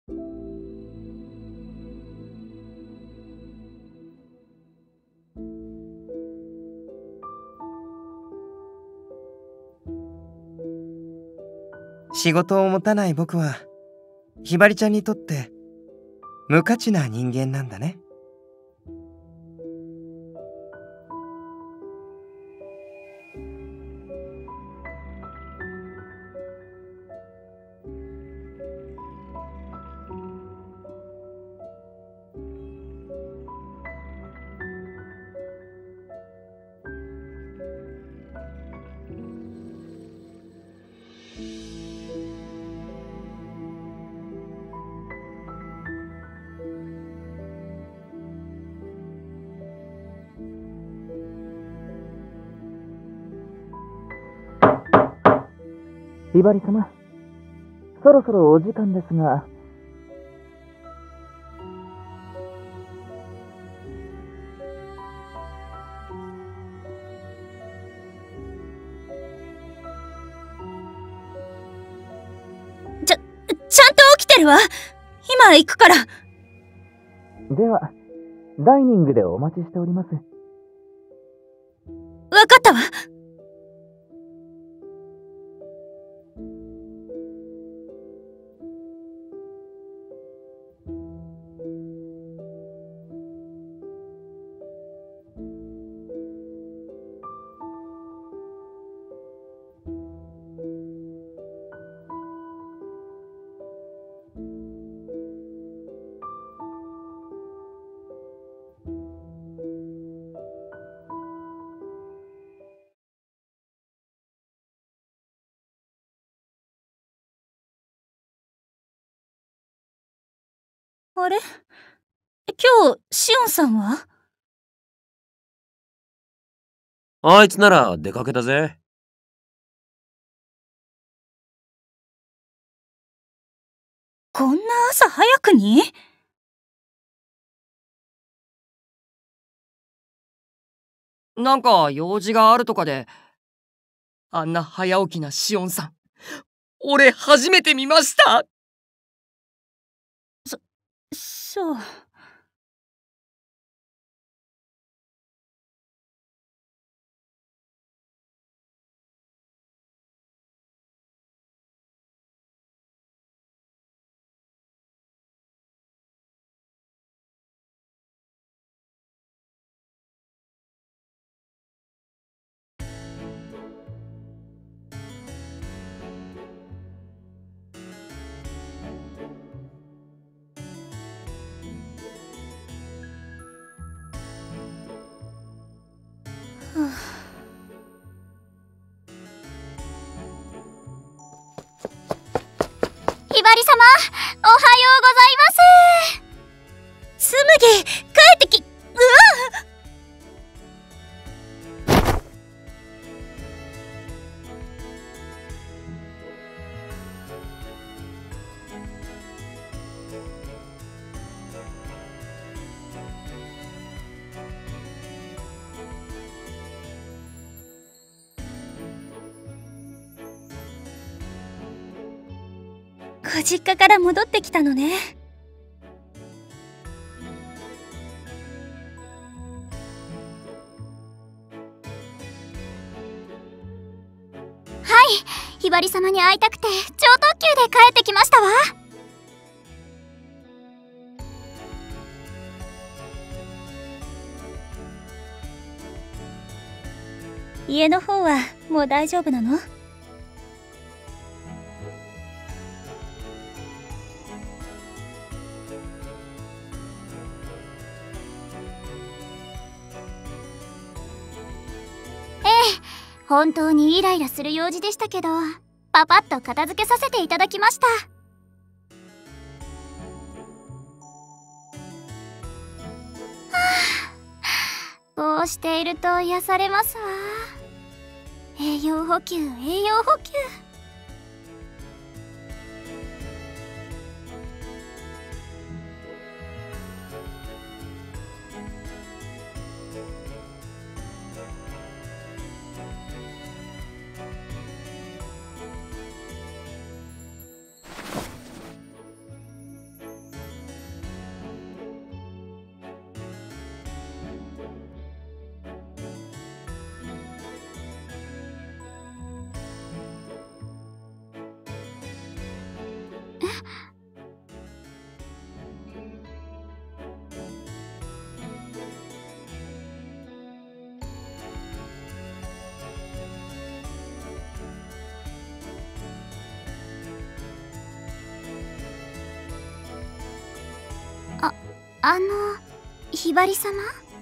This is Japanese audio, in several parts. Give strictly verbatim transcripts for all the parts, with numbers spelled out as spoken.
仕事を持たない僕はひばりちゃんにとって無価値な人間なんだね。 ひばり様、そろそろお時間ですが。 ちゃ、ちゃんと起きてるわ。今行くから。 では、ダイニングでお待ちしております。 わかったわ。あれ？今日、シオンさんは？ あいつなら出かけたぜ。 こんな朝早くに？ なんか用事があるとかで。あんな早起きなシオンさん、俺初めて見ました。 そ、そう。 ひばり様、おはようございます。 つむぎ、帰ってき、うわ！ご実家から戻ってきたのね。 はい、ひばり様に会いたくて超特急で帰ってきましたわ。 家の方はもう大丈夫なの？ 本当にイライラする用事でしたけど、パパッと片付けさせていただきました。はあ、こうしていると癒されますわ。栄養補給、栄養補給。 あのひばり様。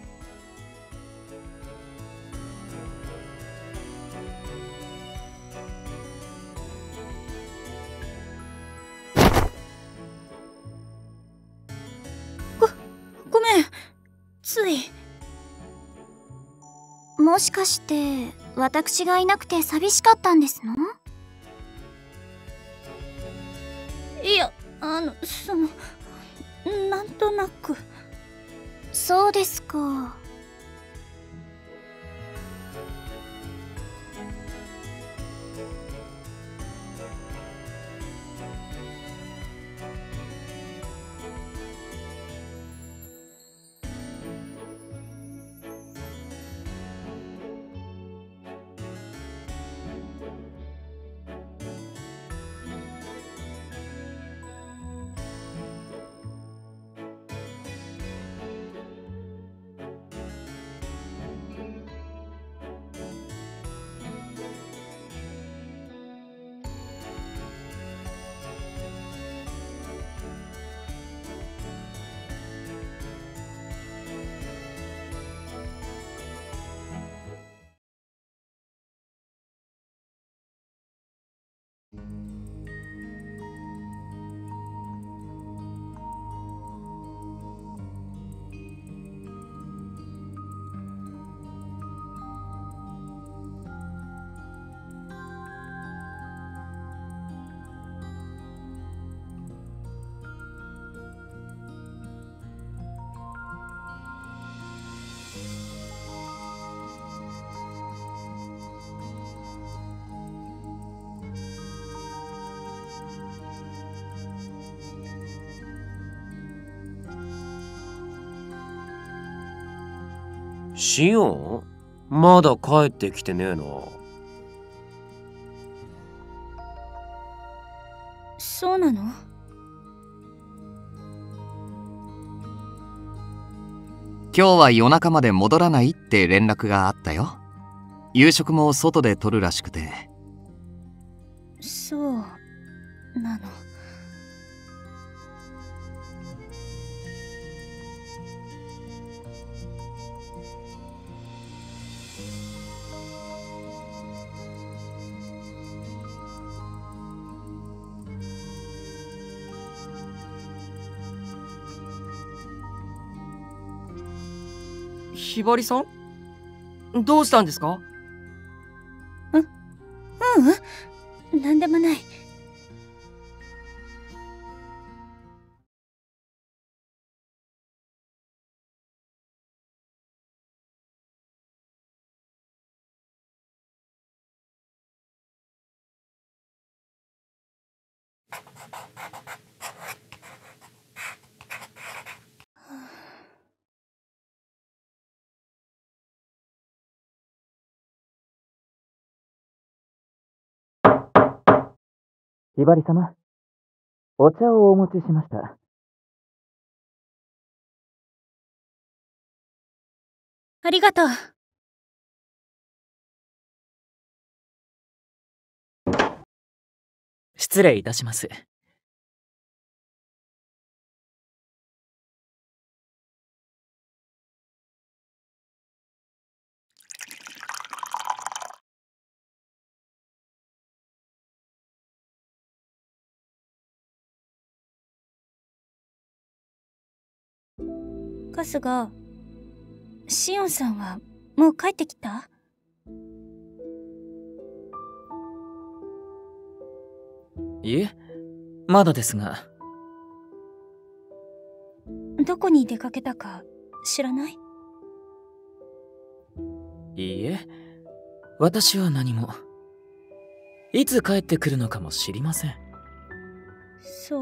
ごごめん、つい。 もしかして私がいなくて寂しかったんですの？ いや、あのそのなんとなく。 そうですか。 シオン？まだ帰ってきてねえな。 そうなの？ 今日は夜中まで戻らないって連絡があったよ。夕食も外で取るらしくて。 そうなの。 ひばりさん、どうしたんですか？ う、ううん、なんでもない。 ひばり様、お茶をお持ちしました。 ありがとう。 失礼いたします。 春日、シオンさんはもう帰ってきた？ いえ、まだですが。 どこに出かけたか知らない？ いいえ、私は何も。いつ帰ってくるのかも知りません。 そう。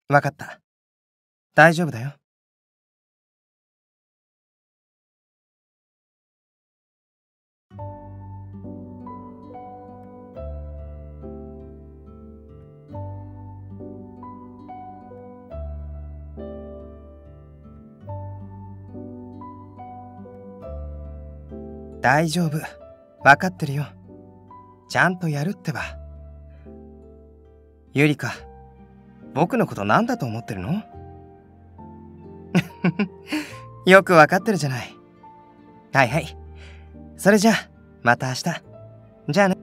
わかった。大丈夫だよ。大丈夫。わかってるよ。ちゃんとやるってば。ゆりか、僕のことなんだと思ってるの？よくわかってるじゃない。はいはい。それじゃあ、また明日。じゃあね。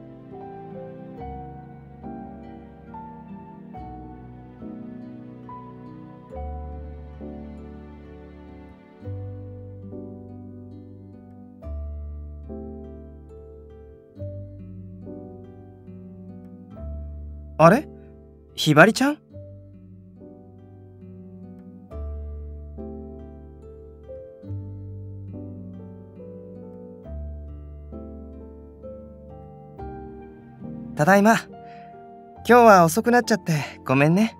あれ？ひばりちゃん？ただいま。今日は遅くなっちゃってごめんね。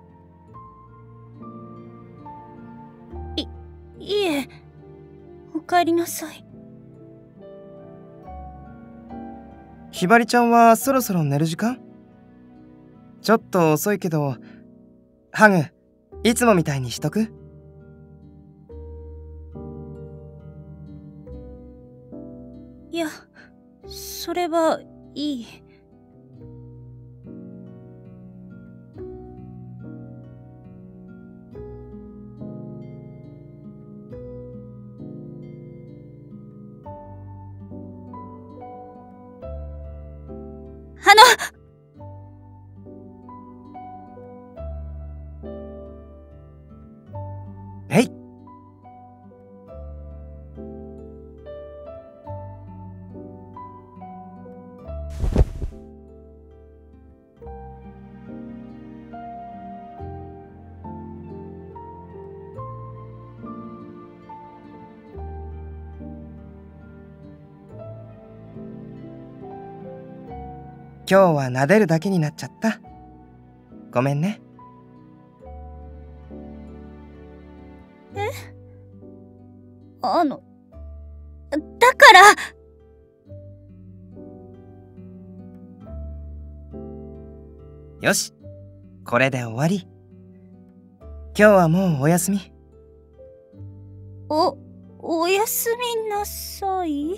い、いえ。おかえりなさい。 ひばりちゃんはそろそろ寝る時間？ちょっと遅いけど、ハグ、いつもみたいにしとく？ いや、それはいい。あのえい。今日は撫でるだけになっちゃった。ごめんね。 え？あの、だからよし、これで終わり。今日はもうおやすみ。 お、おやすみなさい。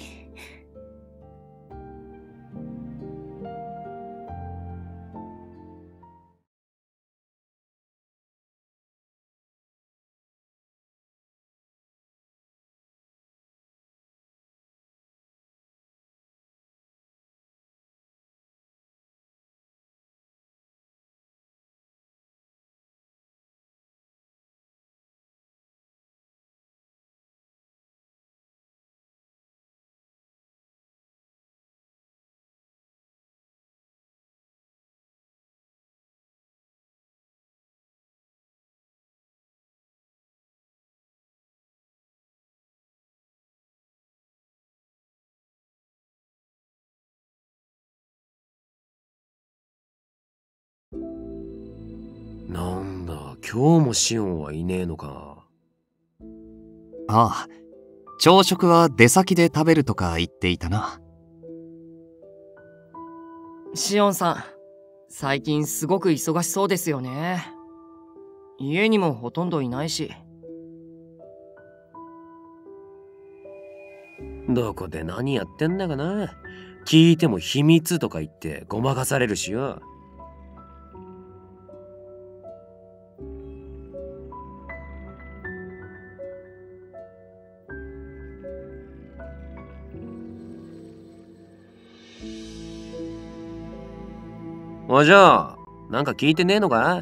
なんだ、今日もシオンはいねえのか。 ああ、朝食は出先で食べるとか言っていたな。 シオンさん、最近すごく忙しそうですよね。家にもほとんどいないし。 どこで何やってんだかな。聞いても秘密とか言ってごまかされるしよ。おじゃあ、なんか聞いてねえのか？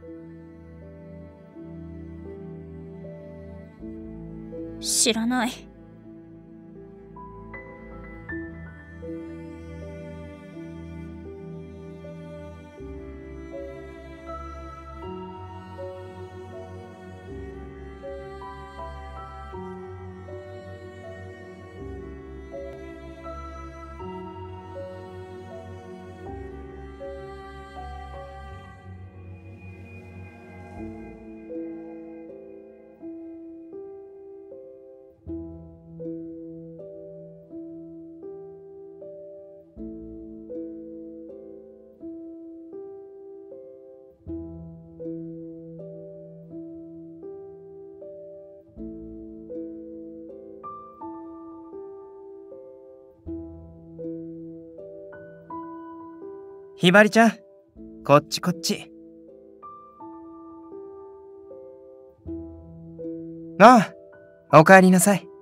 知らない。 ひばりちゃん、こっちこっち。ああ、おかえりなさい。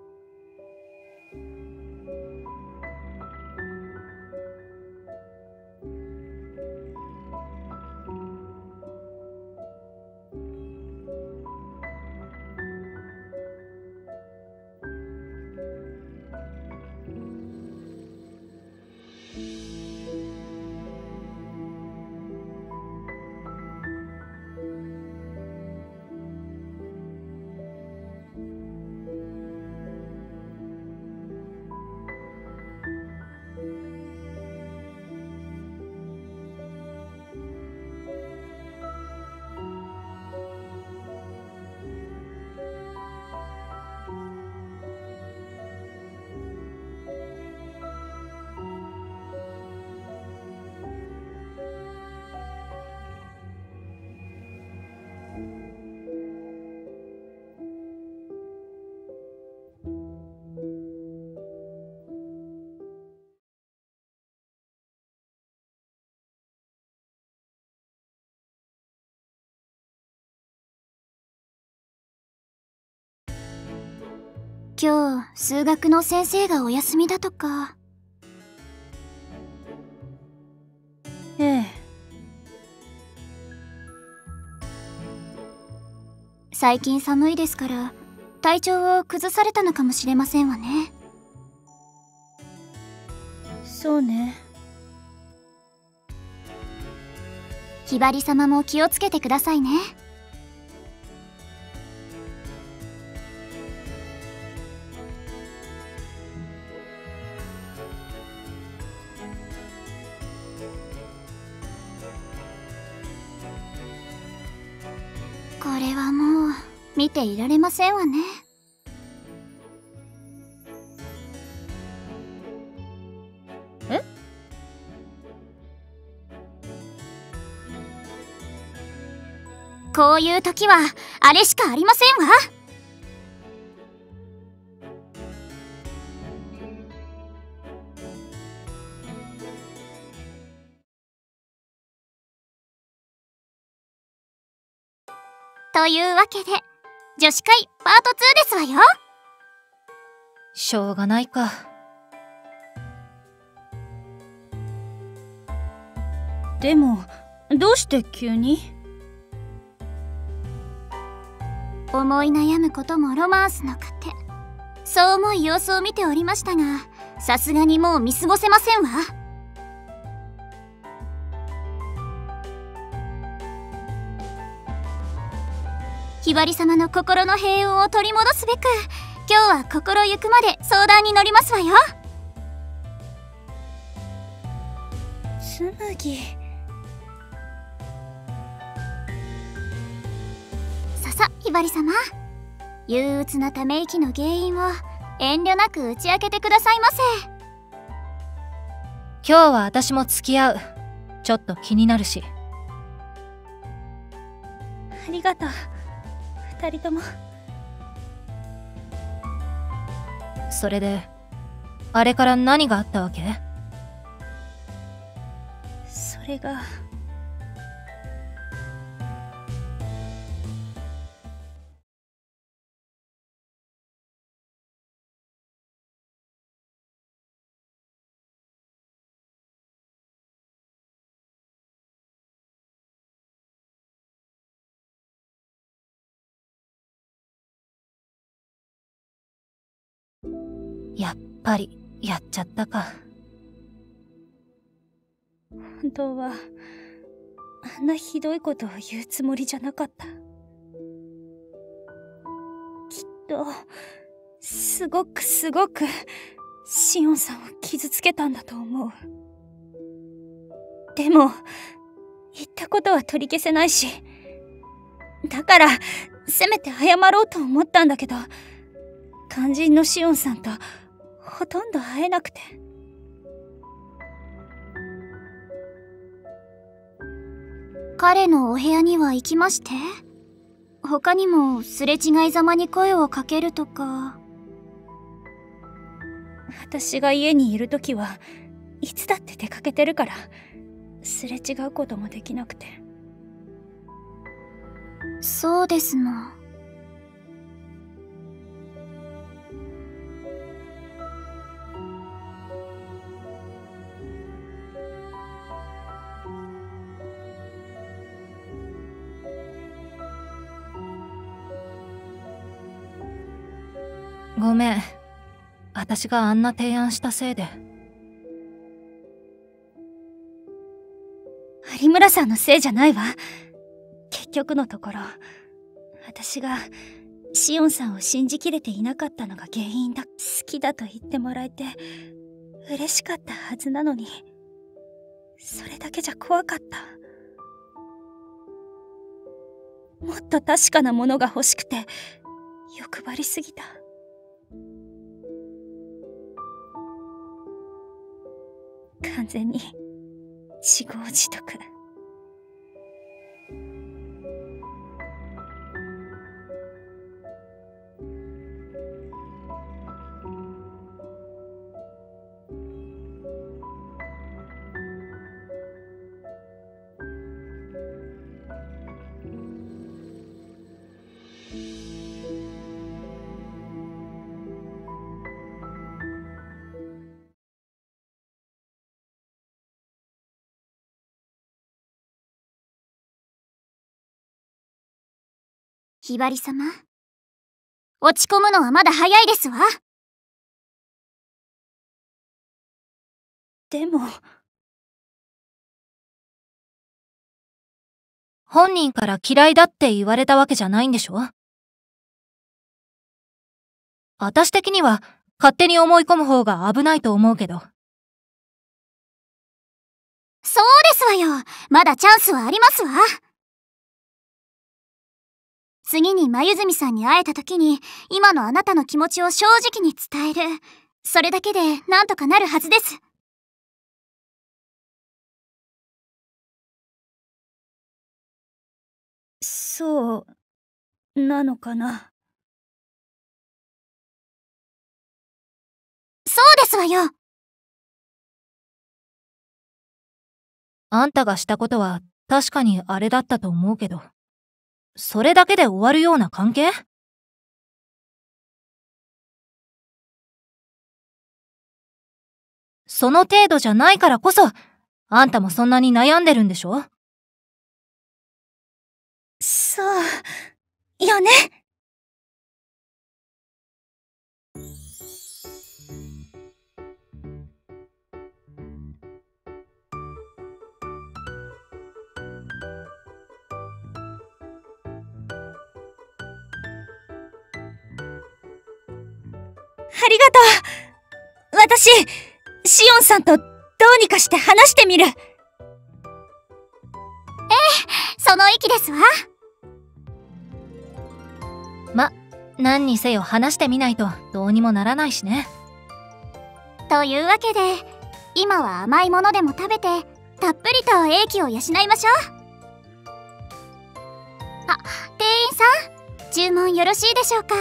今日数学の先生がお休みだとか。 ええ。 最近寒いですから体調を崩されたのかもしれませんわね。 そうね。 ひばり様も気をつけてくださいね。これはもう見ていられませんわね。 え？ こういう時はあれしかありませんわ。というわけで女子会パートツーですわよ。 しょうがないか。でもどうして急に？ 思い悩むこともロマンスの糧。そう思い様子を見ておりましたが、さすがにもう見過ごせませんわ。ひばり様の心の平穏を取り戻すべく、今日は心ゆくまで相談に乗りますわよ。 つむぎ。 ささ、ひばり様、憂鬱なため息の原因を遠慮なく打ち明けてくださいませ。 今日は私も付き合う。ちょっと気になるし。ありがとう、二人とも。それであれから何があったわけ？それがやっぱりやっちゃったか。本当はあんなひどいことを言うつもりじゃなかった。きっとすごくすごくシオンさんを傷つけたんだと思う。でも言ったことは取り消せないし、だからせめて謝ろうと思ったんだけど、肝心のシオンさんとほとんど会えなくて。 彼のお部屋には行きまして？他にもすれ違いざまに声をかけるとか。 私が家にいるときはいつだって出かけてるから、 すれ違うこともできなくて。 そうですの。 ごめん。私があんな提案したせいで。 有村さんのせいじゃないわ。結局のところ、私がシオンさんを信じきれていなかったのが原因だ。好きだと言ってもらえて嬉しかったはずなのに、それだけじゃ怖かった。もっと確かなものが欲しくて欲張りすぎた。完全に自業自得。 ひばり様、落ち込むのはまだ早いですわ。 でも本人から嫌いだって言われたわけじゃないんでしょ？私的には勝手に思い込む方が危ないと思うけど。 そうですわよ。まだチャンスはありますわ。次に眉住さんに会えた時に、今のあなたの気持ちを正直に伝える。それだけでなんとかなるはずです。 そうなのかな。 そうですわよ。 あんたがしたことは確かにあれだったと思うけど、それだけで終わるような関係？その程度じゃないからこそ、あんたもそんなに悩んでるんでしょ？ そうよね。ありがとう。私、シオンさんとどうにかして話してみる。ええ、 その意気ですわ。 ま、何にせよ話してみないとどうにもならないしね。 というわけで、今は甘いものでも食べて、たっぷりと英気を養いましょう。あ、店員さん、注文よろしいでしょうか？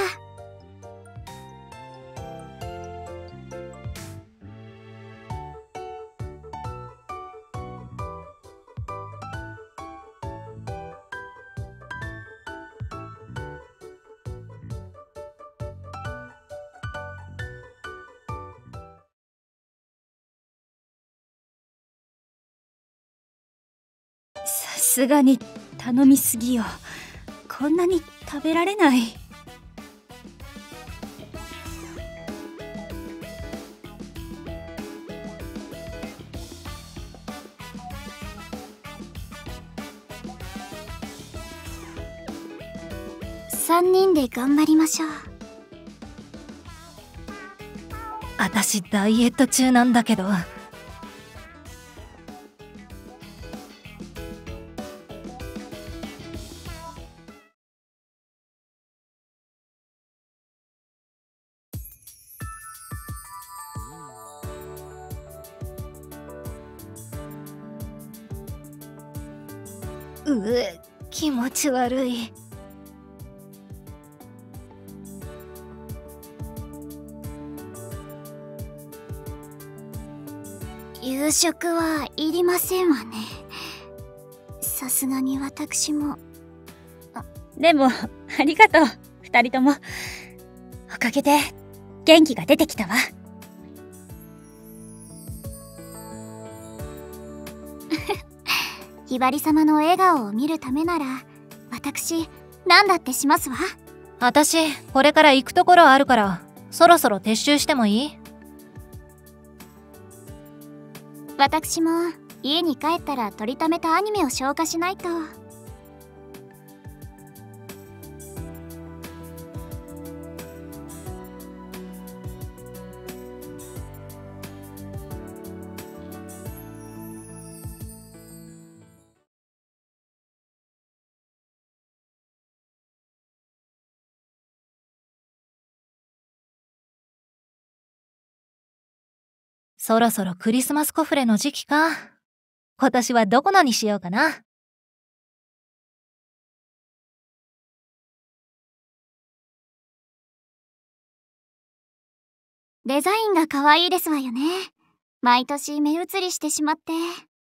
さすがに頼みすぎよ。こんなに食べられない。 三人で頑張りましょう。 私ダイエット中なんだけど。うえ、気持ち悪い。 夕食はいりませんわね。さすがに私も。 でもありがとう二人とも。おかげで元気が出てきたわ。 ひばり様の笑顔を見るためなら私何だってしますわ。 私これから行くところあるからそろそろ撤収してもいい？ 私も家に帰ったら撮りためたアニメを消化しないと。 そろそろクリスマスコフレの時期か。今年はどこのにしようかな。 デザインが可愛いですわよね。毎年目移りしてしまって。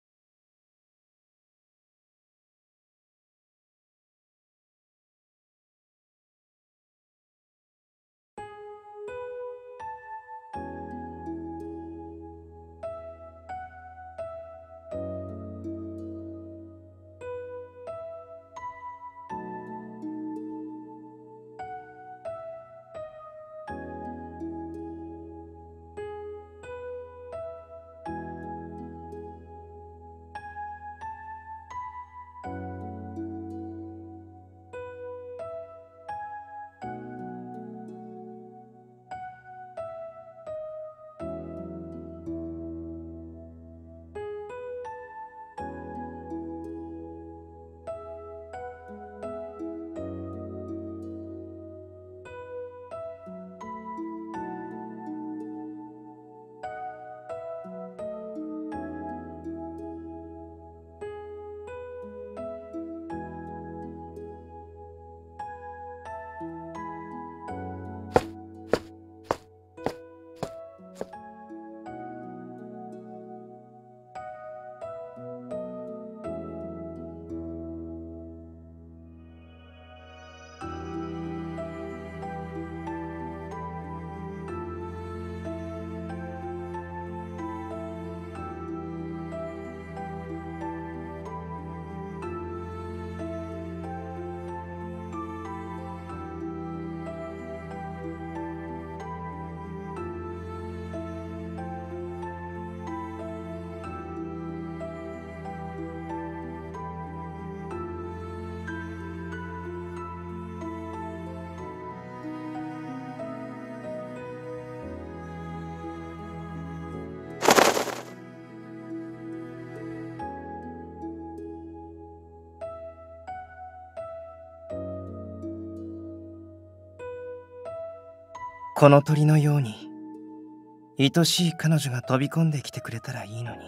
この鳥のように愛しい彼女が飛び込んできてくれたらいいのに。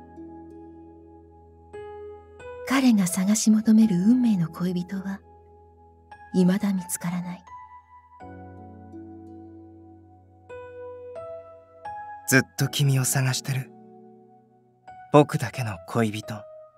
彼が探し求める運命の恋人は未だ見つからない。 ずっと君を探してる僕だけの恋人。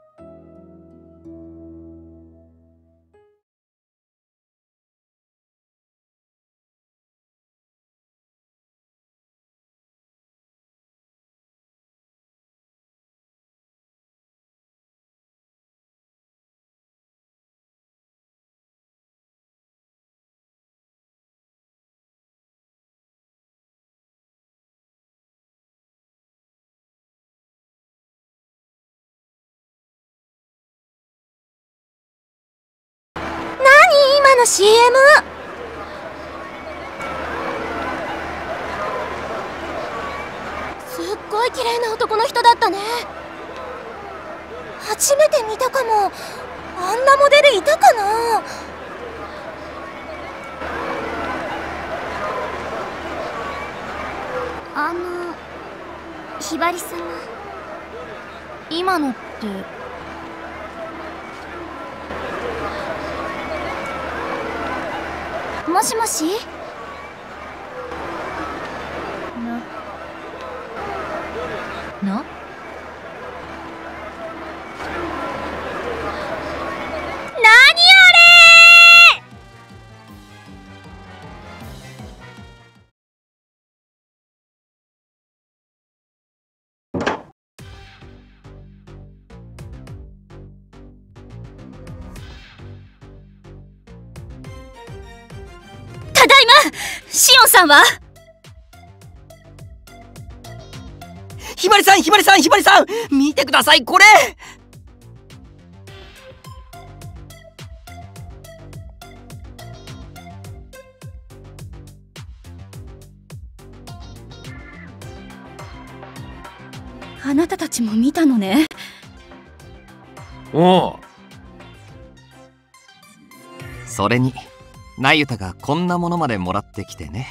今の シーエム。 すっごい綺麗な男の人だったね。初めて見たかも。あんなモデルいたかな。あのひばり様、 今のってもしもし。 ななシオンさんは？ ひまりさんひまりさんひまりさん、見てくださいこれ。 あなたたちも見たのね。 おう。 それに那由他がこんなものまでもらってきてね。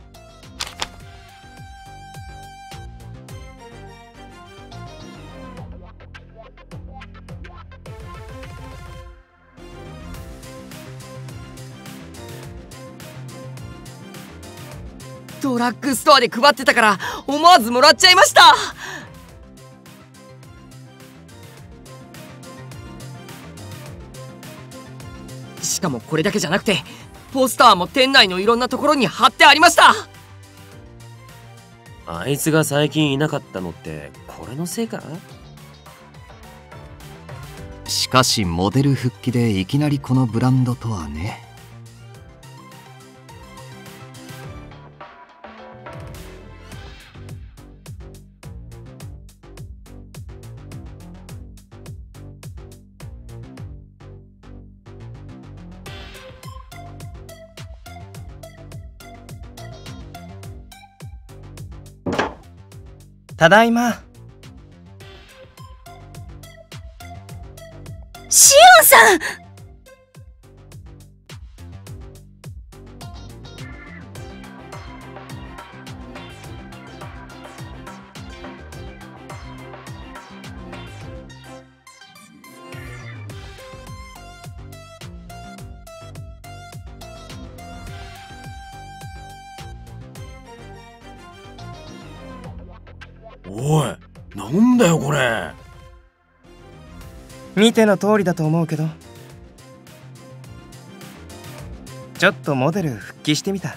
ドラッグストアで配ってたから思わずもらっちゃいました。しかもこれだけじゃなくてポスターも店内のいろんなところに貼ってありました。 あいつが最近いなかったのってこれのせいか？ しかしモデル復帰でいきなりこのブランドとはね。 ただいま。 シオンさん！ おい、なんだよこれ。 見ての通りだと思うけど、ちょっとモデル復帰してみた。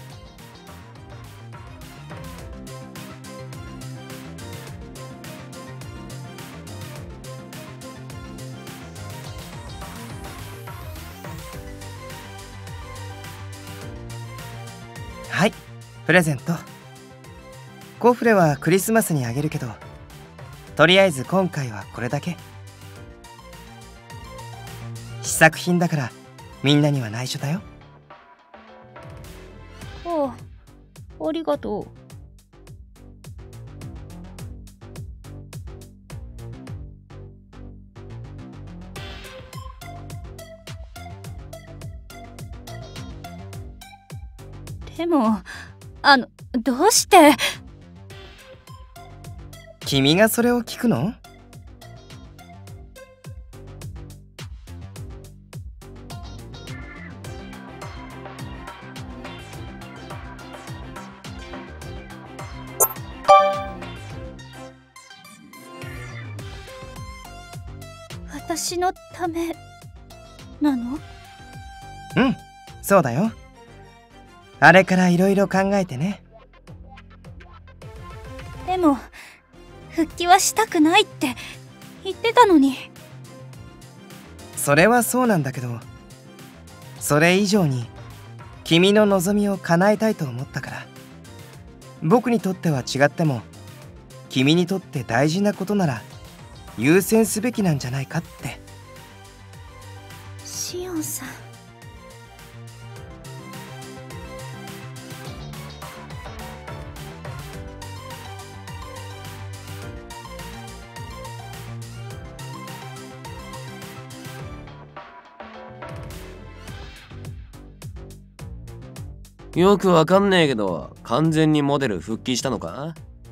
はい、プレゼント。コフレはクリスマスにあげるけど、とりあえず今回はこれだけ。試作品だからみんなには内緒だよ。 ああ、ありがとう。でも、あの、どうして？ 君がそれを聞くの？ 私のためなの？ うん、そうだよ。あれからいろいろ考えてね。 でも復帰はしたくないって言ってたのに。 それはそうなんだけど、それ以上に君の望みを叶えたいと思ったから。僕にとっては違っても君にとって大事なことなら優先すべきなんじゃないかって。 シオンさん。 よくわかんねえけど、完全にモデル復帰したのか？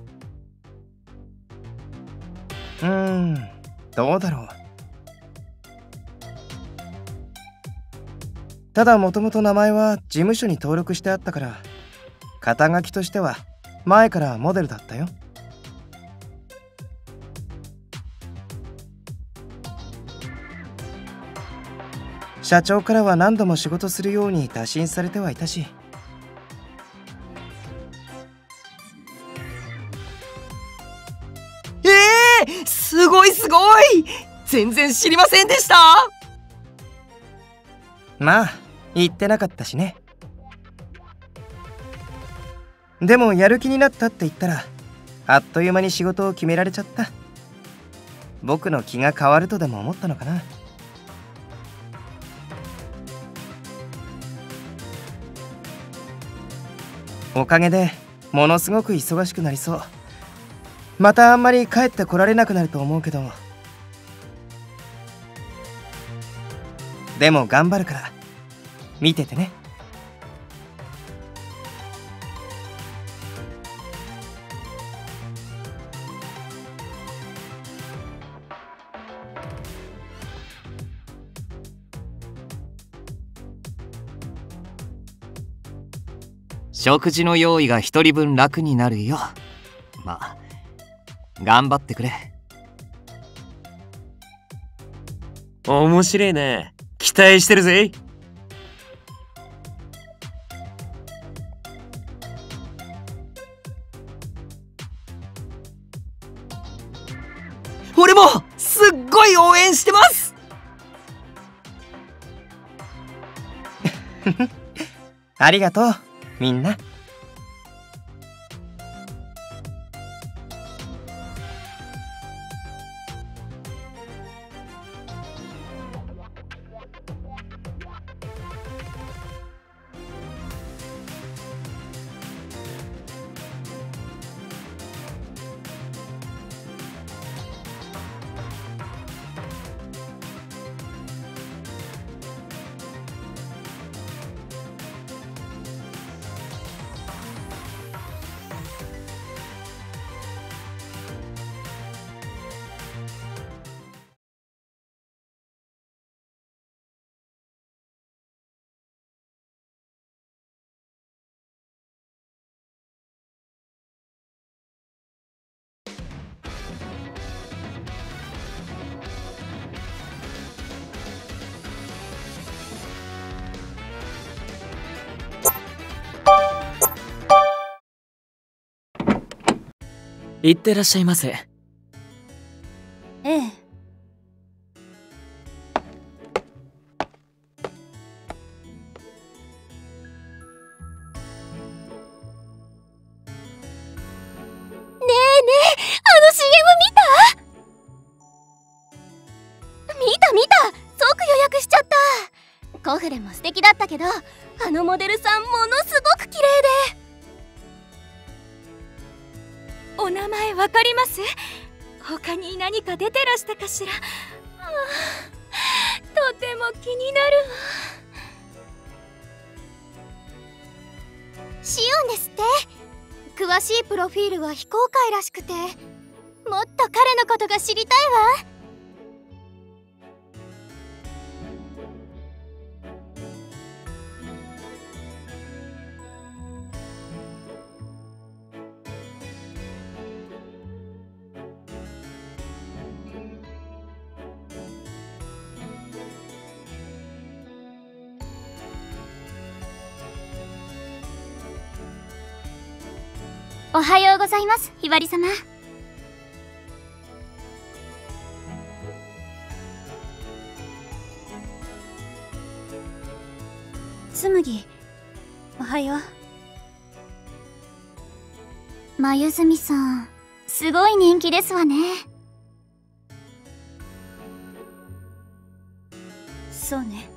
うーん、どうだろう。ただもともと名前は事務所に登録してあったから、肩書きとしては前からモデルだったよ。社長からは何度も仕事するように打診されてはいたし。 えー、すごいすごい！全然知りませんでした。 まあ言ってなかったしね。 でもやる気になったって言ったらあっという間に仕事を決められちゃった。僕の気が変わるとでも思ったのかな。おかげでものすごく忙しくなりそう。またあんまり帰ってこられなくなると思うけど、でも頑張るから見ててね。 食事の用意が一人分楽になるよ。まあ頑張ってくれ。 面白いね。期待してるぜ。 俺もすっごい応援してます。 ありがとうみんな。 いってらっしゃいませ。 ええ。ねえねえ、あの シーエム 見た？見た見た、即予約しちゃった。コフレも素敵だったけど、あのモデルさんものすごく綺麗で。お名前わかります？他に何か出てらしたかしら？はあ、とても気になるわ。シオンですって。詳しいプロフィールは非公開らしくて、もっと彼のことが知りたいわ。おはようございます、ひばり様。つむぎ、おはよう。まゆずみさん、すごい人気ですわね。そうね。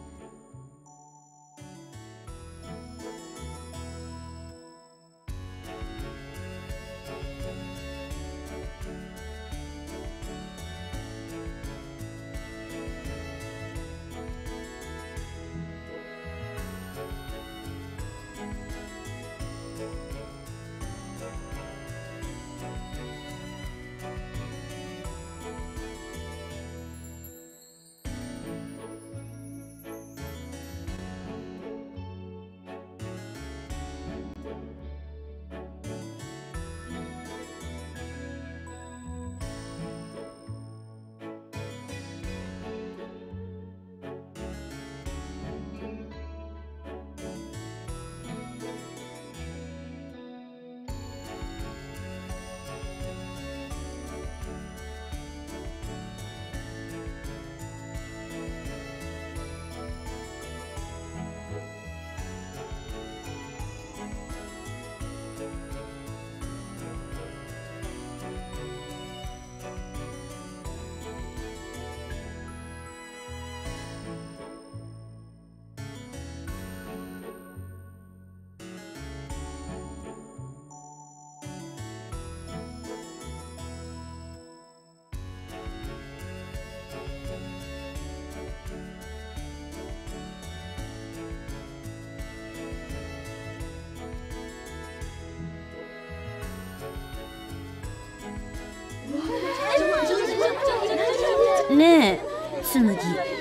ねえ紬。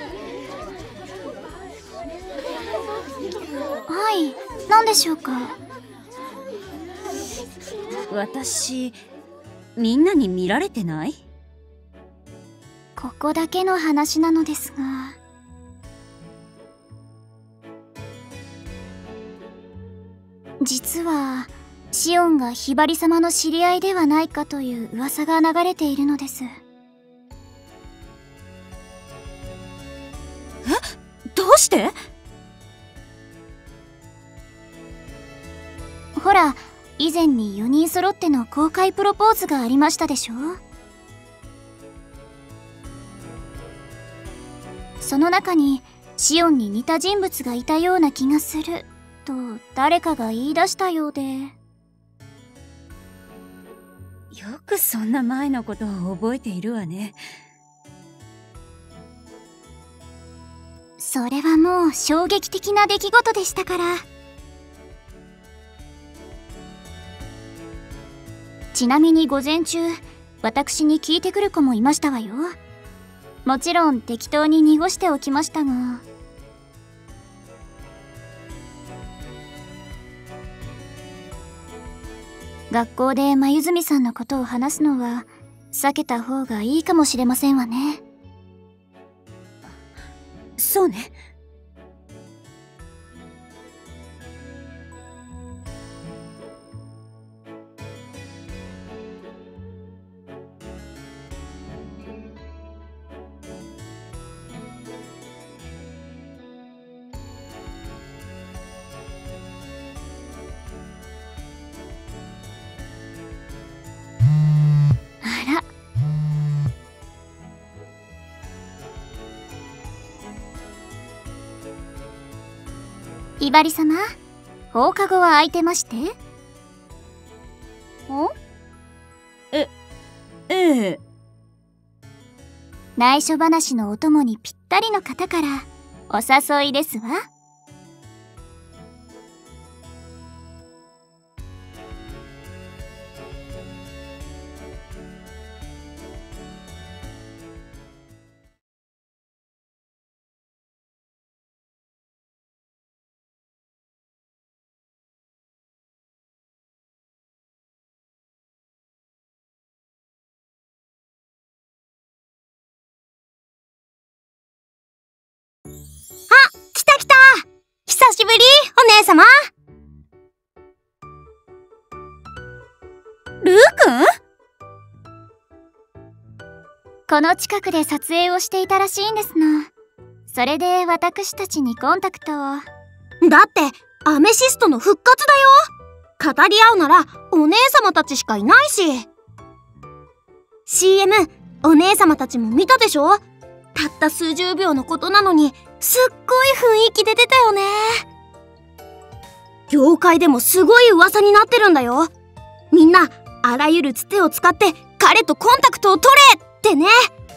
はい何でしょうか。 私みんなに見られてない？ ここだけの話なのですが、実はシオンがひばり様の知り合いではないかという噂が流れているのです。え、 どうして？ ほら以前によにん揃っての公開プロポーズがありましたでしょ。その中にシオンに似た人物がいたような気がすると誰かが言い出したようで。 よくそんな前のことを覚えているわね。 それはもう衝撃的な出来事でしたから。ちなみに午前中私に聞いてくる子もいましたわよ。もちろん適当に濁しておきましたが。学校で眉住さんのことを話すのは避けた方がいいかもしれませんわね。 そうね。 あら、ひばり様、放課後は空いてまして？ ん？え、ええ。 内緒話のお供にぴったりの方からお誘いですわ。 来た来た！久しぶり、お姉様。 ルーくん？ この近くで撮影をしていたらしいんですの。それで私たちにコンタクトを。 だってアメシストの復活だよ。語り合うならお姉様たちしかいないし。 シーエム お姉様たちも見たでしょ。たった数十秒のことなのにすっごい雰囲気で出たよね。業界でもすごい噂になってるんだよ。みんなあらゆるつてを使って彼とコンタクトを取れってね。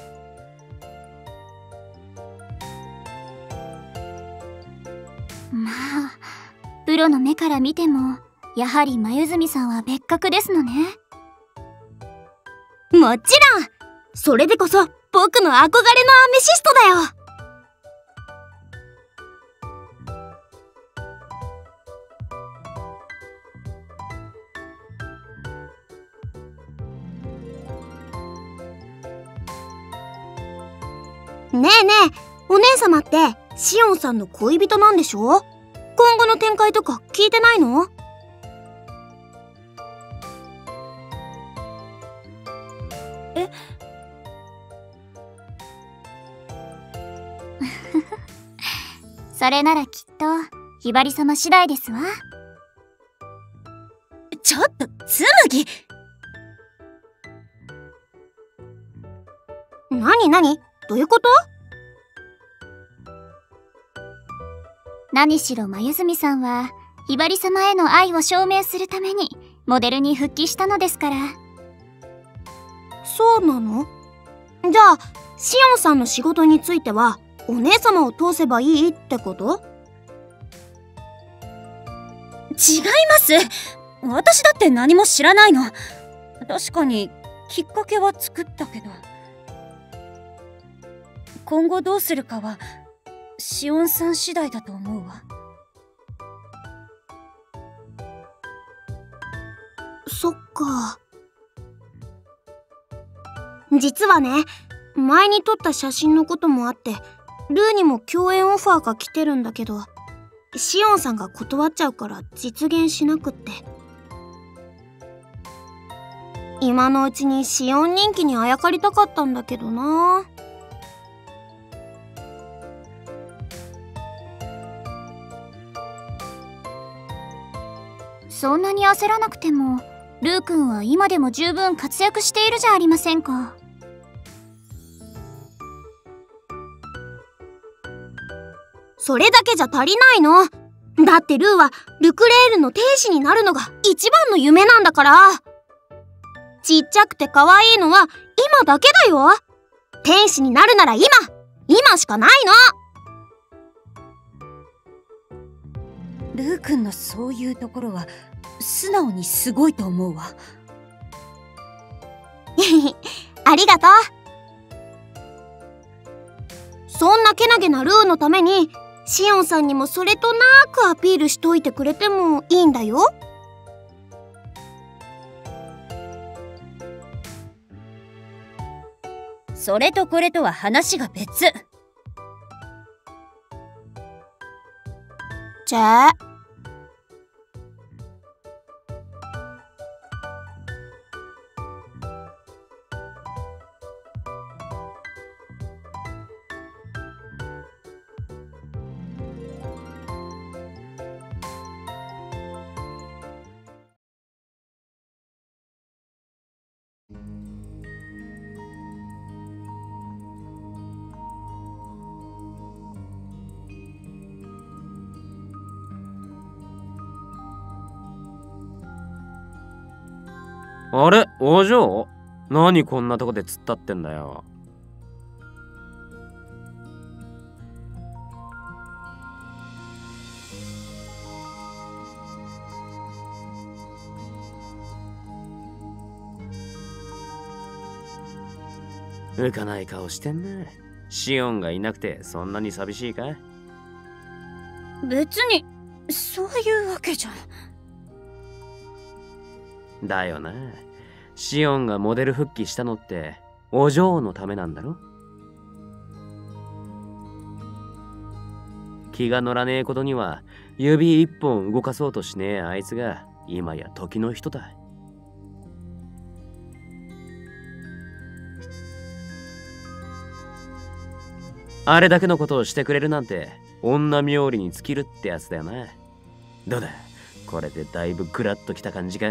まあプロの目から見てもやはり眉住さんは別格ですのね。 もちろん。それでこそ僕の憧れのアメシストだよ。ねえねえ、お姉様ってシオンさんの恋人なんでしょ？今後の展開とか聞いてないの？ え？ それならきっとひばり様次第ですわ。 ちょっと紬。 なになに？どういうこと？ 何しろ眉住さんはひばり様への愛を証明するためにモデルに復帰したのですから。 そうなの？じゃあシオンさんの仕事についてはお姉様を通せばいいってこと？ 違います。私だって何も知らないの。確かにきっかけは作ったけど。 今後どうするかはシオンさん次第だと思うわ。 そっか。実はね、前に撮った写真のこともあって、ルーにも共演オファーが来てるんだけど、シオンさんが断っちゃうから実現しなくって。今のうちにシオン人気にあやかりたかったんだけどな。 そんなに焦らなくても、ルー君は今でも十分活躍しているじゃありませんか。 それだけじゃ足りないの。だってルーはルクレールの天使になるのが一番の夢なんだから。ちっちゃくて可愛いのは今だけだよ。天使になるなら今今しかないの。ルー君のそういうところは素直にすごいと思うわ。 ありがとう。そんなけなげなルーのためにシオンさんにもそれとなくアピールしといてくれてもいいんだよ。 それとこれとは話が別。 じゃああれ、お嬢？何こんなとこで突っ立ってんだよ。浮かない顔してんね。シオンがいなくてそんなに寂しいかい？ 別にそういうわけじゃ。 だよな。シオンがモデル復帰したのってお嬢のためなんだろ？気が乗らねえことには指一本動かそうとしねえあいつが今や時の人だ。あれだけのことをしてくれるなんて女冥利に尽きるってやつだよな。どうだ、これでだいぶグラッときた感じか？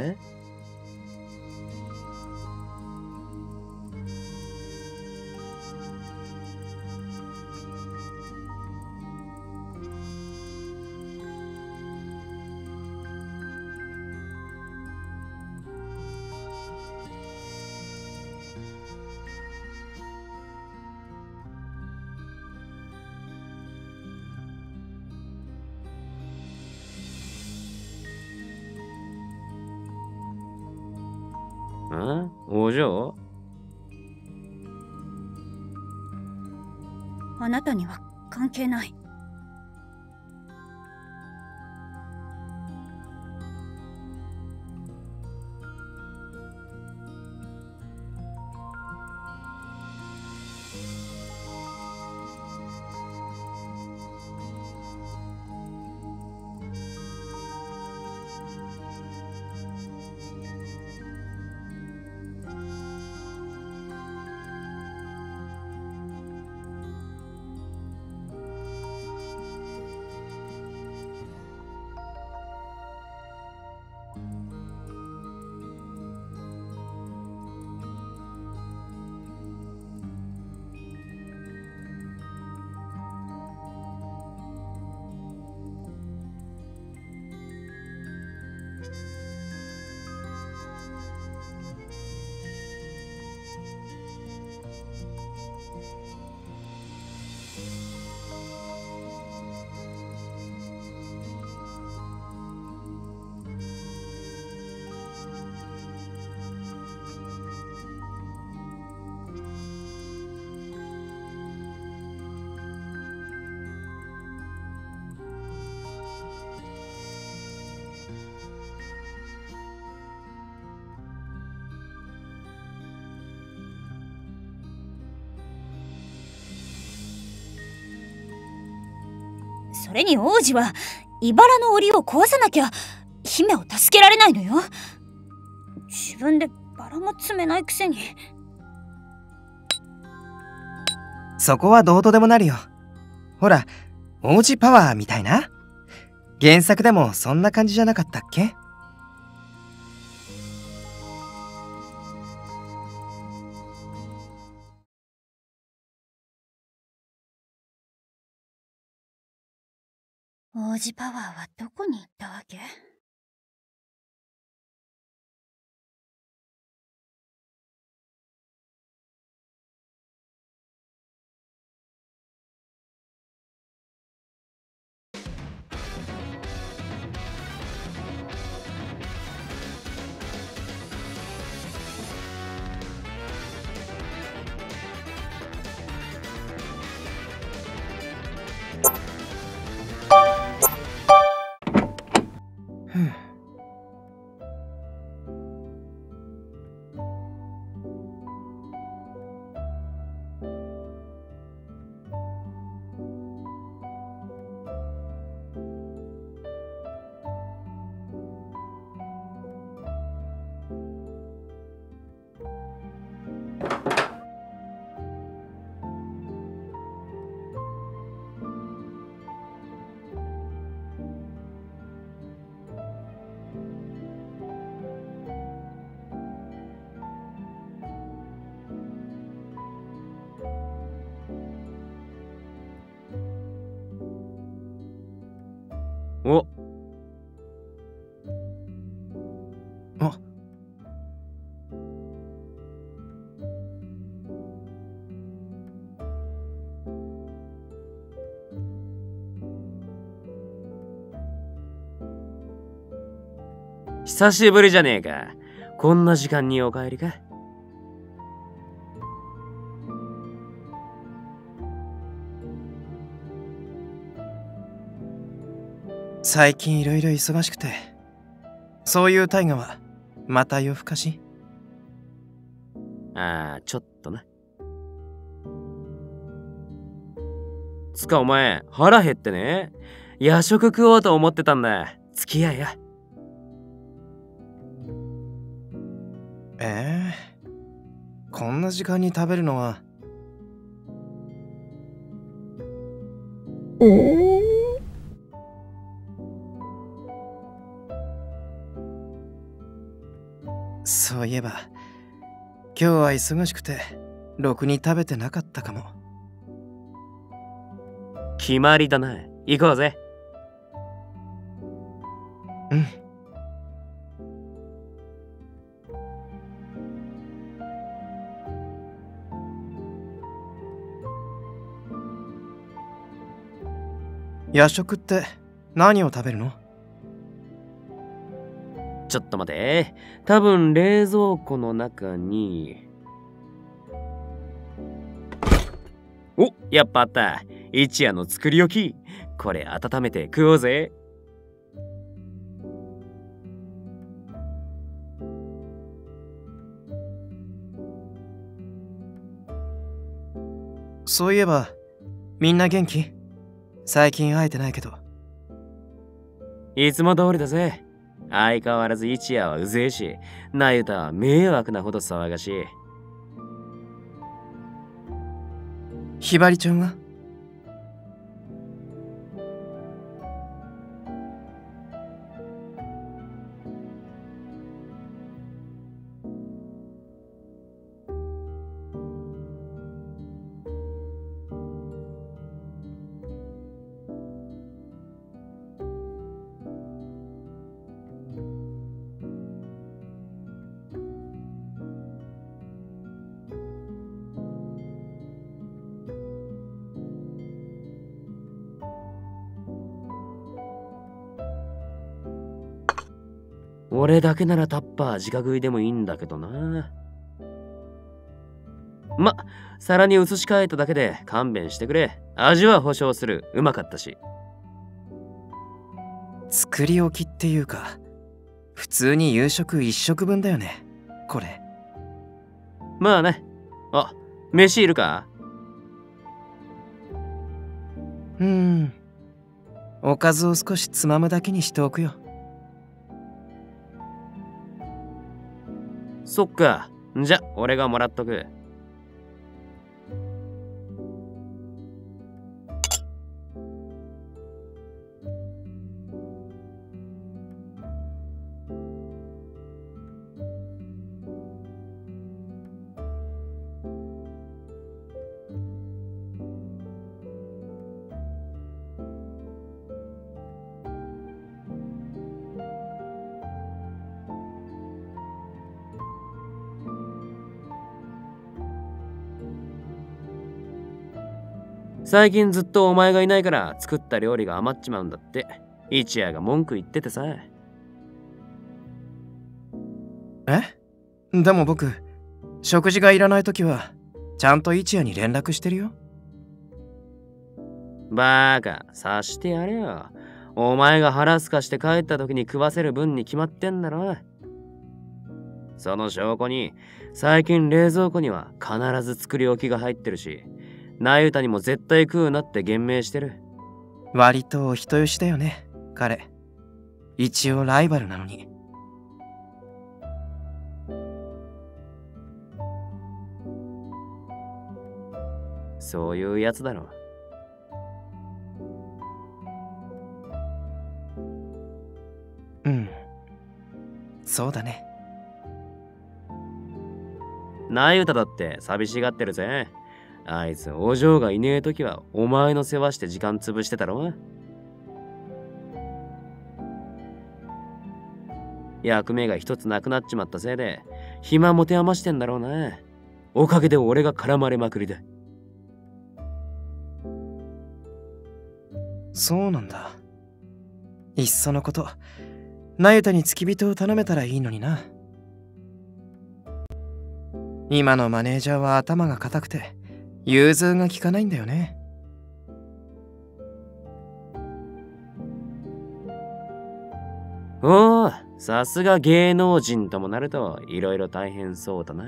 ん？お嬢？ あなたには関係ない。 それに王子は茨の檻を壊さなきゃ姫を助けられないのよ。自分でバラも詰めないくせに。 そこはどうとでもなるよ。ほら、王子パワーみたいな。原作でもそんな感じじゃなかったっけ？ 王子パワーはどこに行ったわけ？ おあ、 久しぶりじゃねえか。こんな時間にお帰りか。 最近いろいろ忙しくて、そういう大河はまた夜更かし？ ああ、ちょっとな。つかお前、腹減ってね。夜食食おうと思ってたんだ。付き合いや。 ええー、こんな時間に食べるのは。そういえば今日は忙しくてろくに食べてなかったかも。 決まりだな。行こうぜ。 うん。夜食って何を食べるの？ ちょっと待て。多分冷蔵庫の中に。お、やっぱあった。一夜の作り置き。これ温めて食おうぜ。 そういえばみんな元気？最近会えてないけど。 いつも通りだぜ。相変わらず一夜はうぜえし、なゆたは迷惑なほど騒がしい。 ひばりちゃんは？ 俺だけならタッパー直食いでもいいんだけどな。ま、皿に移し替えただけで勘弁してくれ。味は保証する。うまかったし。 作り置きっていうか、普通に夕食一食分だよね、これ。 まあね。あ、飯いるか？ うーん、 おかずを少しつまむだけにしておくよ。 そっか。じゃ、俺がもらっとく。最近ずっとお前がいないから作った料理が余っちまうんだって。一夜が文句言っててさ。 え？でも僕、食事がいらないときはちゃんと一夜に連絡してるよ。 バーカ、察してやれよ。お前が腹すかして帰った時に食わせる分に決まってんだろ。その証拠に、最近冷蔵庫には必ず作り置きが入ってるし、ナユタにも絶対食うなって言命してる。 割とお人よしだよね、彼。一応ライバルなのに。 そういうやつだろ。 うん。そうだね。 ナユタだって寂しがってるぜ。あいつお嬢がいねえときはお前の世話して時間潰してたろ。役目が一つなくなっちまったせいで暇持て余してんだろうな。おかげで俺が絡まれまくりだ。 そうなんだ。いっそのこと、ナユタに付き人を頼めたらいいのにな。今のマネージャーは頭が固くて融通が利かないんだよね。 おお、さすが芸能人ともなるといろいろ大変そうだな。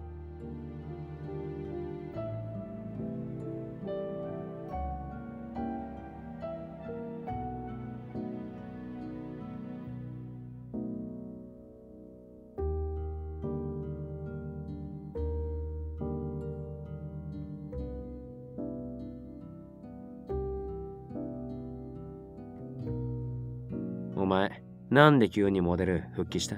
お前、なんで急にモデル復帰した？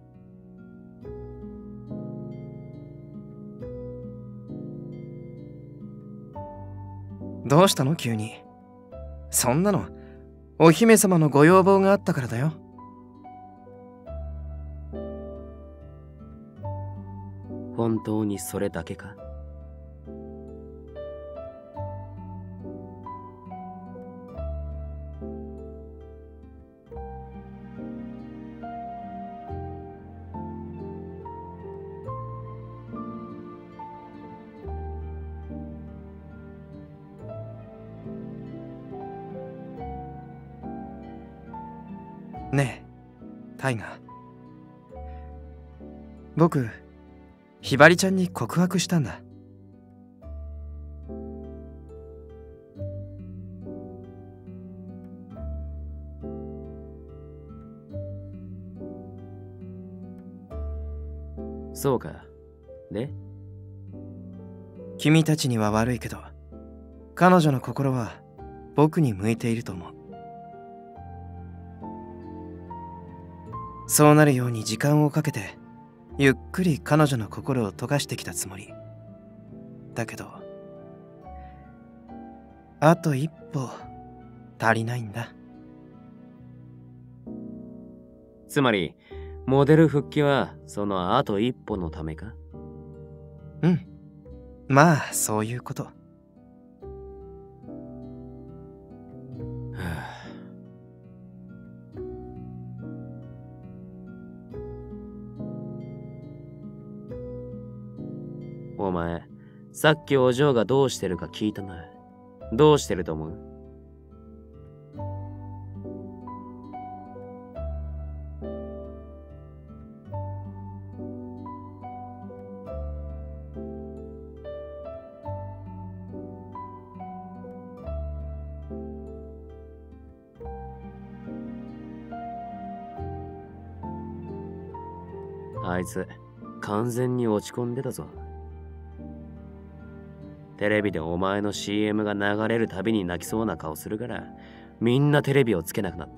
どうしたの急に。そんなのお姫様のご要望があったからだよ。 本当にそれだけか？ ねえ、タイガー。僕、ひばりちゃんに告白したんだ。 そうか。で？ 君たちには悪いけど、彼女の心は僕に向いていると思う。そうなるように時間をかけてゆっくり彼女の心を溶かしてきたつもりだけど、あと一歩足りないんだ。 つまりモデル復帰はそのあと一歩のためか？ うん、まあそういうこと。 お前、さっきお嬢がどうしてるか聞いたな。どうしてると思う？ あいつ完全に落ち込んでたぞ。テレビでお前の シーエム が流れるたびに泣きそうな顔するから、みんなテレビをつけなくなった。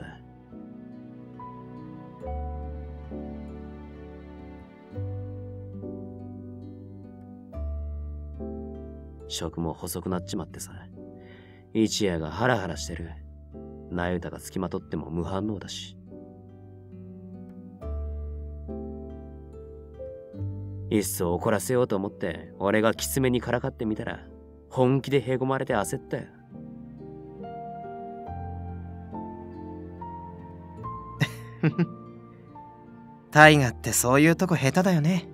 食も細くなっちまってさ、一夜がハラハラしてる。ナユタがつきまとっても無反応だし。いっそ怒らせようと思って俺がきつめにからかってみたら、本気でへこまれて焦ったよ。 タイガってそういうとこ下手だよね。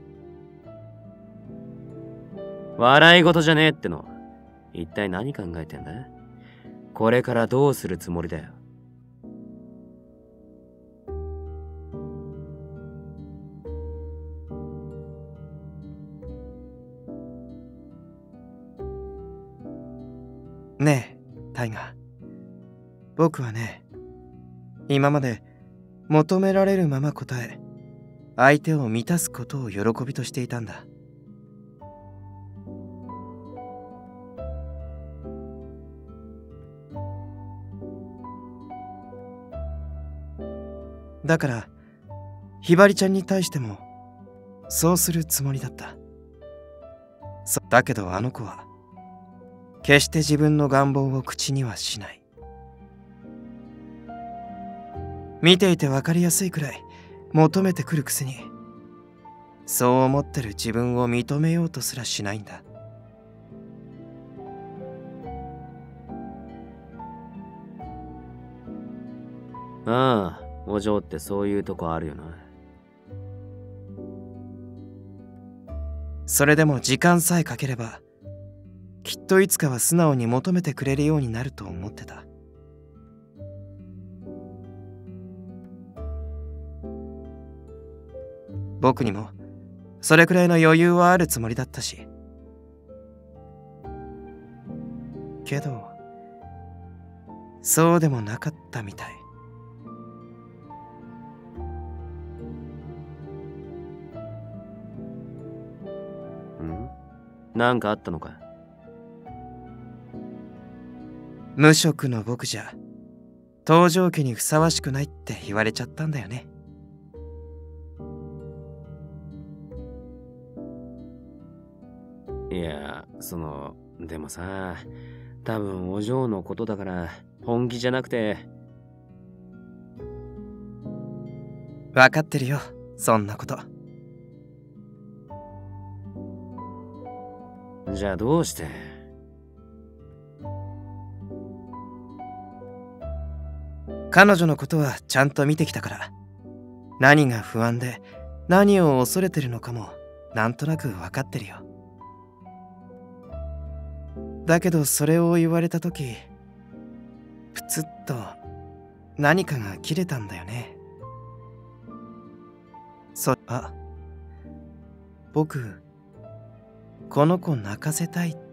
笑い事じゃねえっての。一体何考えてんだ？これからどうするつもりだよ。 ねえ、タイガ。僕はね、今まで求められるまま答え、相手を満たすことを喜びとしていたんだ。だから、ひばりちゃんに対しても、そうするつもりだった。そだけどあの子は、決して自分の願望を口にはしない。見ていてわかりやすいくらい求めてくるくせに、そう思ってる自分を認めようとすらしないんだ。 ああ、お嬢ってそういうとこあるよな。 それでも時間さえかければ、きっといつかは素直に求めてくれるようになると思ってた。僕にもそれくらいの余裕はあるつもりだったし。けど、そうでもなかったみたい。 ん？なんかあったのか？ 無職の僕じゃ東条家にふさわしくないって言われちゃったんだよね。 いや、その、でもさ、多分お嬢のことだから本気じゃなくて。 分かってるよ、そんなこと。 じゃあどうして？ 彼女のことはちゃんと見てきたから、何が不安で何を恐れてるのかもなんとなく分かってるよ。だけどそれを言われた時、プツッと何かが切れたんだよね。そ、あ、僕、この子泣かせたいって。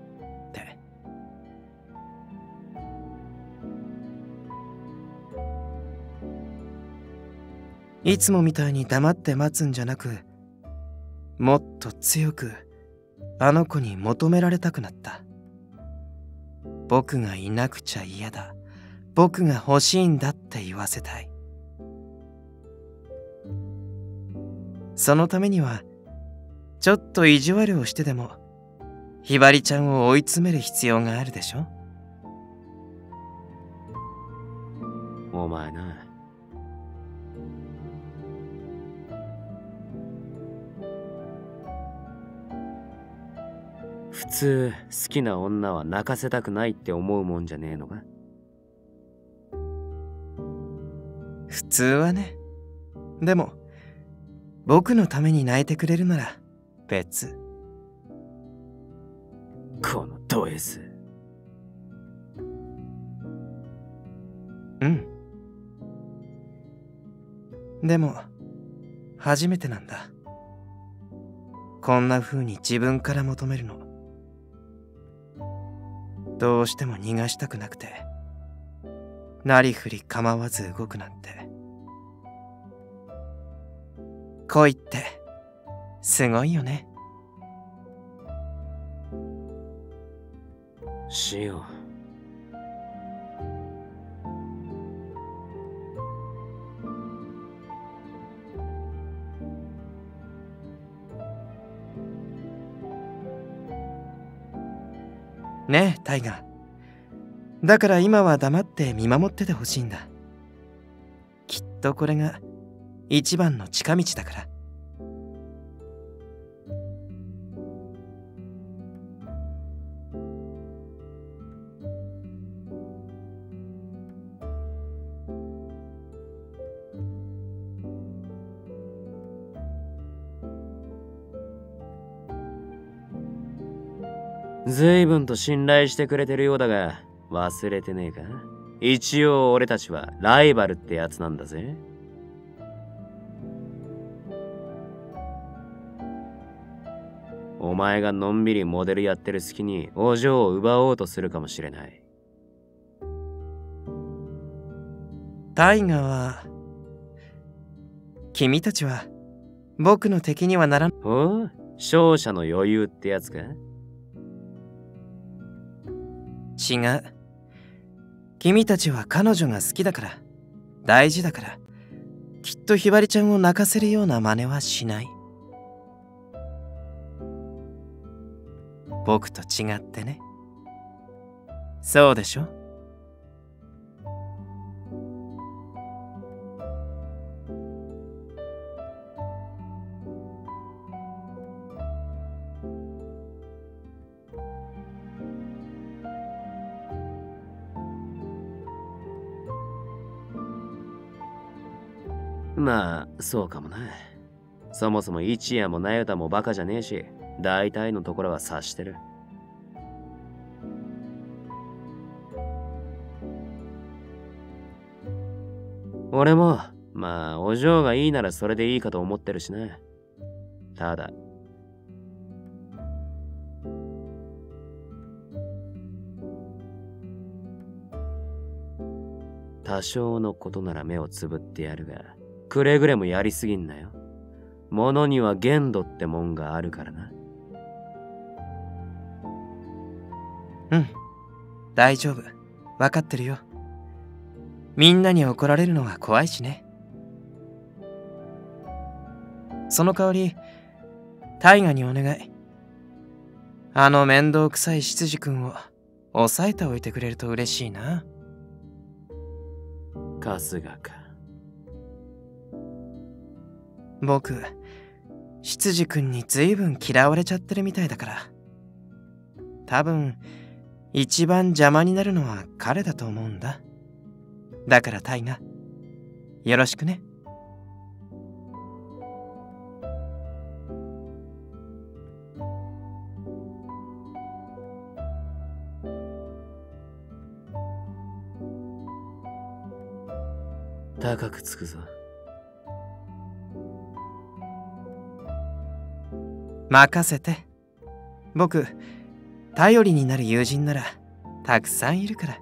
いつもみたいに黙って待つんじゃなく、もっと強くあの子に求められたくなった。僕がいなくちゃ嫌だ。僕が欲しいんだって言わせたい。そのためには、ちょっと意地悪をしてでも、ひばりちゃんを追い詰める必要があるでしょ？ お前な。普通好きな女は泣かせたくないって思うもんじゃねえのか？ 普通はね。でも僕のために泣いてくれるなら別。 このド S。 うんでも初めてなんだ。こんな風に自分から求めるの。どうしても逃がしたくなくて、なりふり構わず動くなんて。恋ってすごいよね。 シオン。 ねえタイガ。だから今は黙って見守っててほしいんだ。きっとこれが一番の近道だから。 随分と信頼してくれてるようだが、忘れてねえか？一応俺たちはライバルってやつなんだぜ。お前がのんびりモデルやってる隙にお嬢を奪おうとするかもしれない。 タイガは、君たちは僕の敵にはならん。 おう、勝者の余裕ってやつか？ 違う。君たちは彼女が好きだから、大事だから、きっとひばりちゃんを泣かせるような真似はしない。僕と違ってね。そうでしょ？ まあ、そうかもな。そもそも一夜もなよたもバカじゃねえし、大体のところは察してる。俺も、まあ、お嬢がいいならそれでいいかと思ってるしな。ただ、多少のことなら目をつぶってやるが、くれぐれもやりすぎんなよ。物には限度ってもんがあるからな。 うん、大丈夫。わかってるよ。みんなに怒られるのは怖いしね。その代わり、タイガにお願い。あの面倒くさい執事君を抑えておいてくれると嬉しいな。 春日か。 僕、執事君に随分嫌われちゃってるみたいだから。多分、一番邪魔になるのは彼だと思うんだ。だからタイガ、よろしくね。 高くつくぞ。 任せて。僕、頼りになる友人ならたくさんいるから。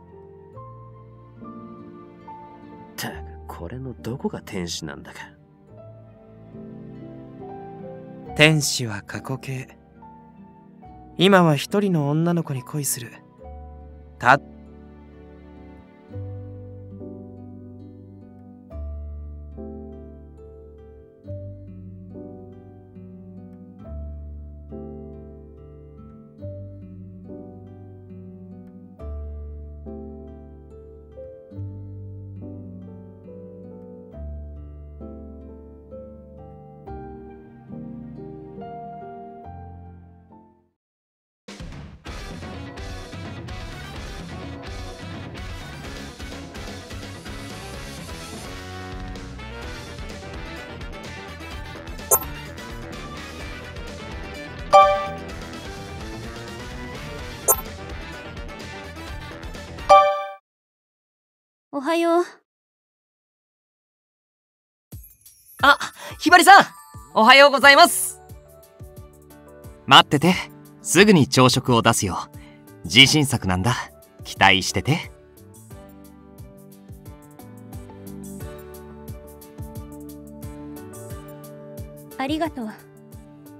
たく、これのどこが天使なんだか。 天使は過去形。今は一人の女の子に恋する。たおはよう。 あ、ひばりさん、おはようございます。 待ってて、すぐに朝食を出すよ。自信作なんだ。期待してて。 ありがとう。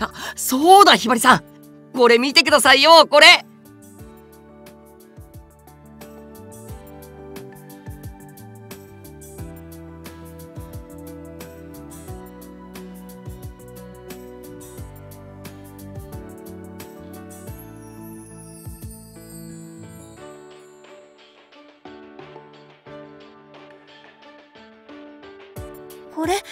あ、そうだひばりさん、これ見てくださいよ、これ。 これ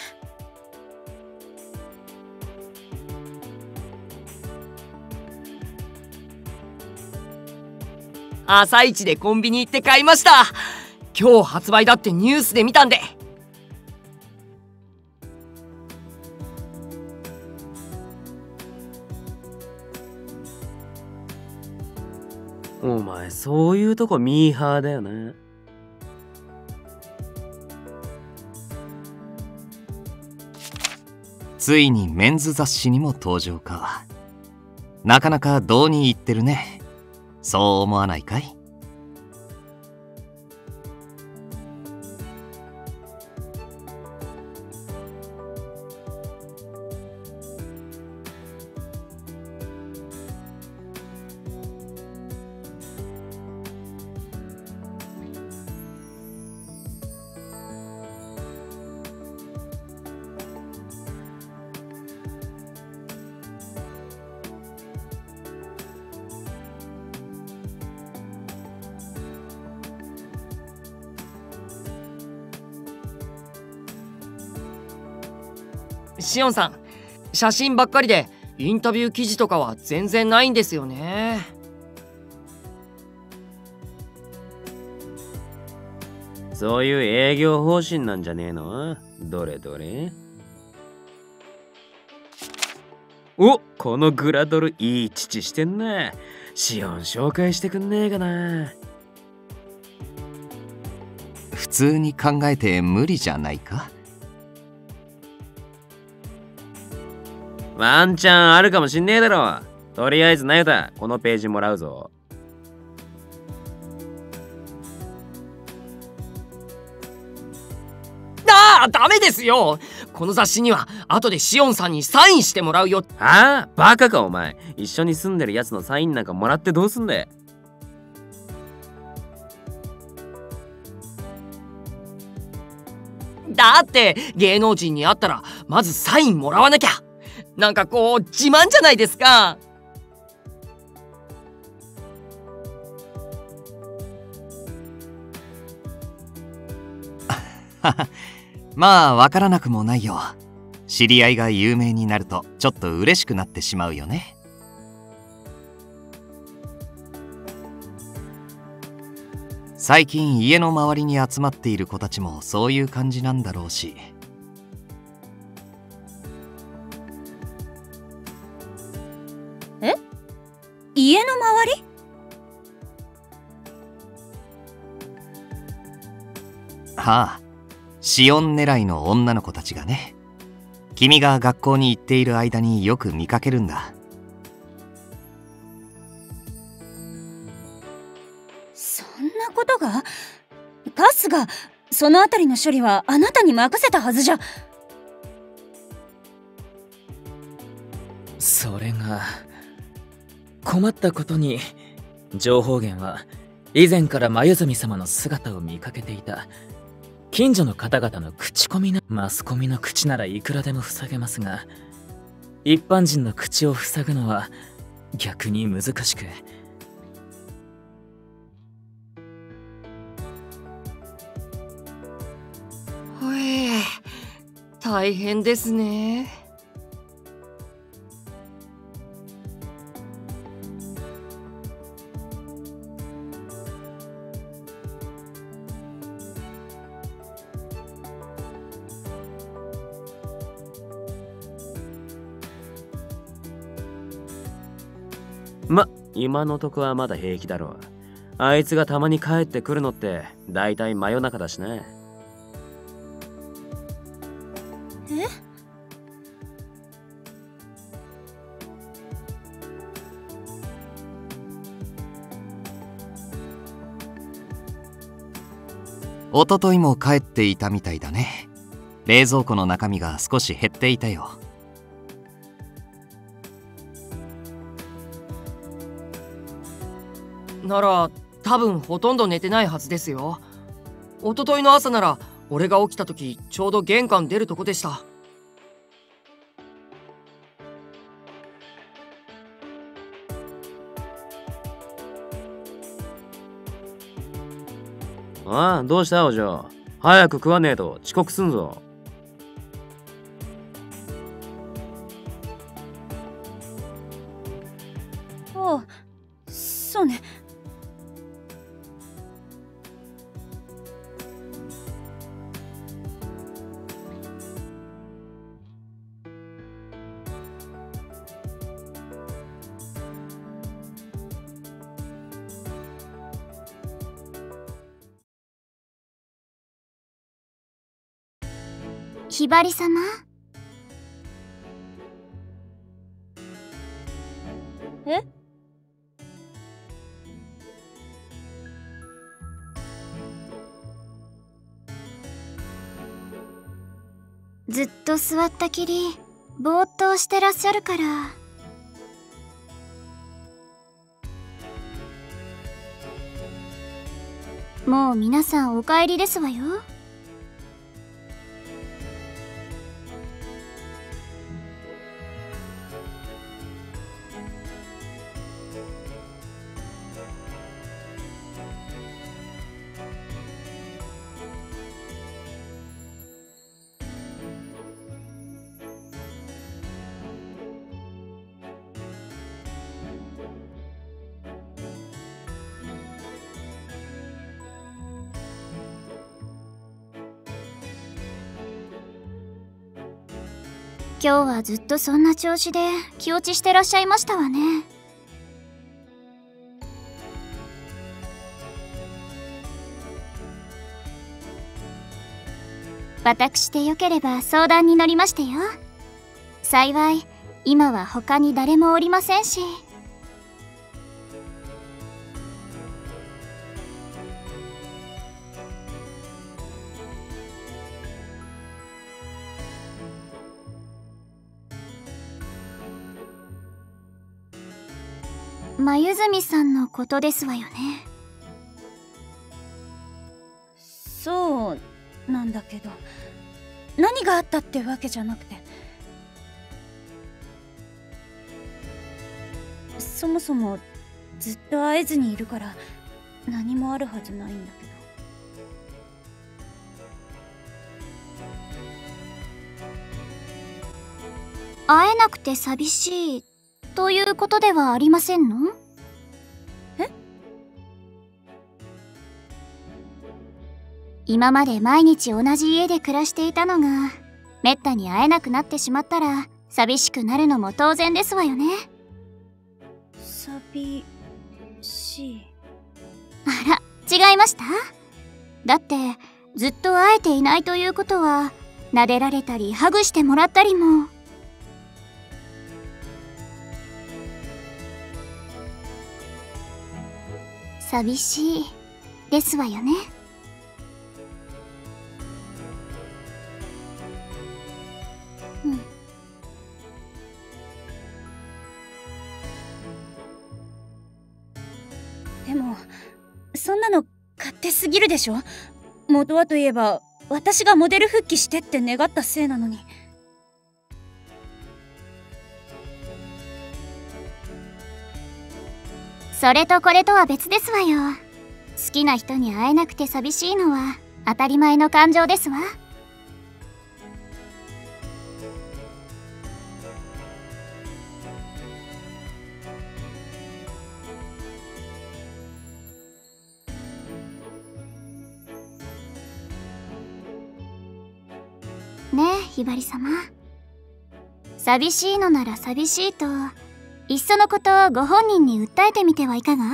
朝一でコンビニ行って買いました。今日発売だってニュースで見たんで。 お前そういうとこミーハーだよな。 ついにメンズ雑誌にも登場か。なかなか堂に入ってるね。そう思わないかい？ シオンさん、写真ばっかりでインタビュー記事とかは全然ないんですよね。 そういう営業方針なんじゃねえの？どれどれ。お、このグラドルいい乳してんな。シオン紹介してくんねえかな。 普通に考えて無理じゃないか。 ワンチャンあるかもしんねえだろ。とりあえずなゆた、このページもらうぞ。 ああ、ダメですよ。この雑誌には後でシオンさんにサインしてもらうよ。 ああ、バカかお前。一緒に住んでるやつのサインなんかもらってどうすんだよ。 だって芸能人に会ったらまずサインもらわなきゃ。なんかこう自慢じゃないですか。 まあわからなくもないよ。知り合いが有名になるとちょっと嬉しくなってしまうよね。最近家の周りに集まっている子たちもそういう感じなんだろうし。 え？家の周り？ はあ、シオン狙いの女の子たちがね。君が学校に行っている間によく見かけるんだ。 そんなことが？カスがそのあたりの処理はあなたに任せたはずじゃ。 それが困ったことに情報源は以前から眉住様の姿を見かけていた近所の方々の口コミな。マスコミの口ならいくらでも塞げますが、一般人の口を塞ぐのは逆に難しく。 ほえ、大変ですね。 ま、今のとこはまだ平気だろう。あいつがたまに帰ってくるのってだいたい真夜中だしね。 え？ おとといも帰っていたみたいだね。冷蔵庫の中身が少し減っていたよ。 なら多分ほとんど寝てないはずですよ。一昨日の朝なら俺が起きた時ちょうど玄関出るとこでした。 ああ、どうしたお嬢。早く食わねえと遅刻すんぞ。 ああ、そうね。 ひばり様。 え？ ずっと座ったきりぼーっとしてらっしゃるから。もう皆さんお帰りですわよ。今日はずっとそんな調子で気落ちしてらっしゃいましたわね。私でよければ相談に乗りましてよ。幸い今は他に誰もおりませんし。眉住さんのことですわよね。 そうなんだけど、何があったってわけじゃなくて、そもそもずっと会えずにいるから何もあるはずないんだけど。会えなくて寂しいということではありませんの？ え？ 今まで毎日同じ家で暮らしていたのがめったに会えなくなってしまったら寂しくなるのも当然ですわよね。 寂しい？ あら、違いました？だってずっと会えていないということは撫でられたりハグしてもらったりも。寂しいですわよね。 うん。でもそんなの勝手すぎるでしょ。元はといえば私がモデル復帰してって願ったせいなのに。 それとこれとは別ですわよ。好きな人に会えなくて寂しいのは当たり前の感情ですわ。ねえ、ひばり様。寂しいのなら寂しいといっそのことをご本人に訴えてみてはいかが？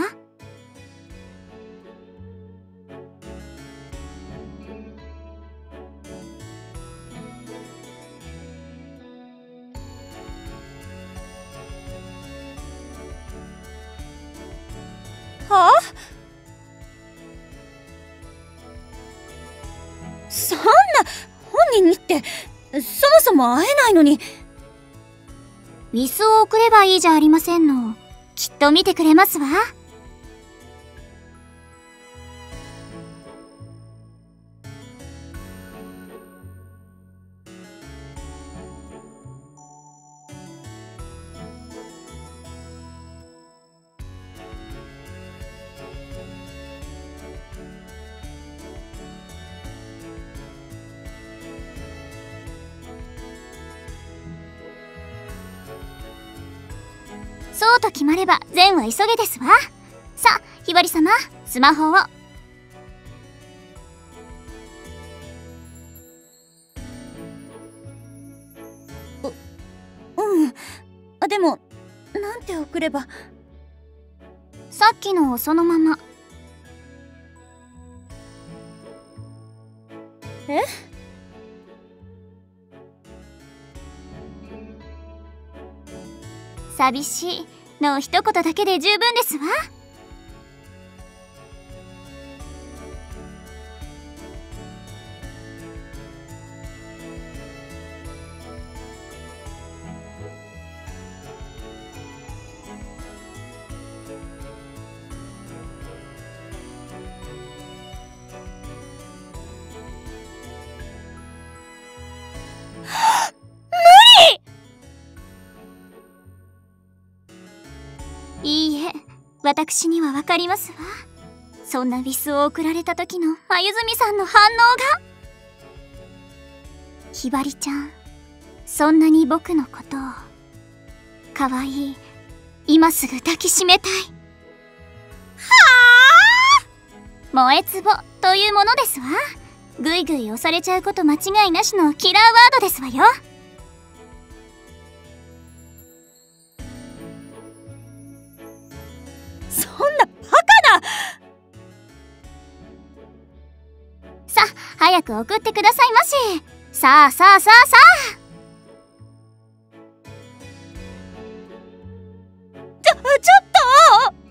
はあ？そんな本人にってそもそも会えないのに。 ウィスを送ればいいじゃありませんの。きっと見てくれますわ。 そうと決まれば善は急げですわ。さあ、ひばり様、スマホを。 うん。あ、でも、なんて送れば。 さっきのをそのまま。 え？ 寂しいの一言だけで十分ですわ。いいえ、私にはわかりますわ。そんなビスを送られた時のまゆずみさんの反応が。ひばりちゃん、そんなに僕のことを。かわいい、今すぐ抱きしめたい。はあ！燃えつぼというものですわ。ぐいぐい押されちゃうこと間違いなしのキラーワードですわよ。 そんなバカな！ さあ、早く送ってくださいまし。さあさあさあさあ。 ちょ、ちょっと！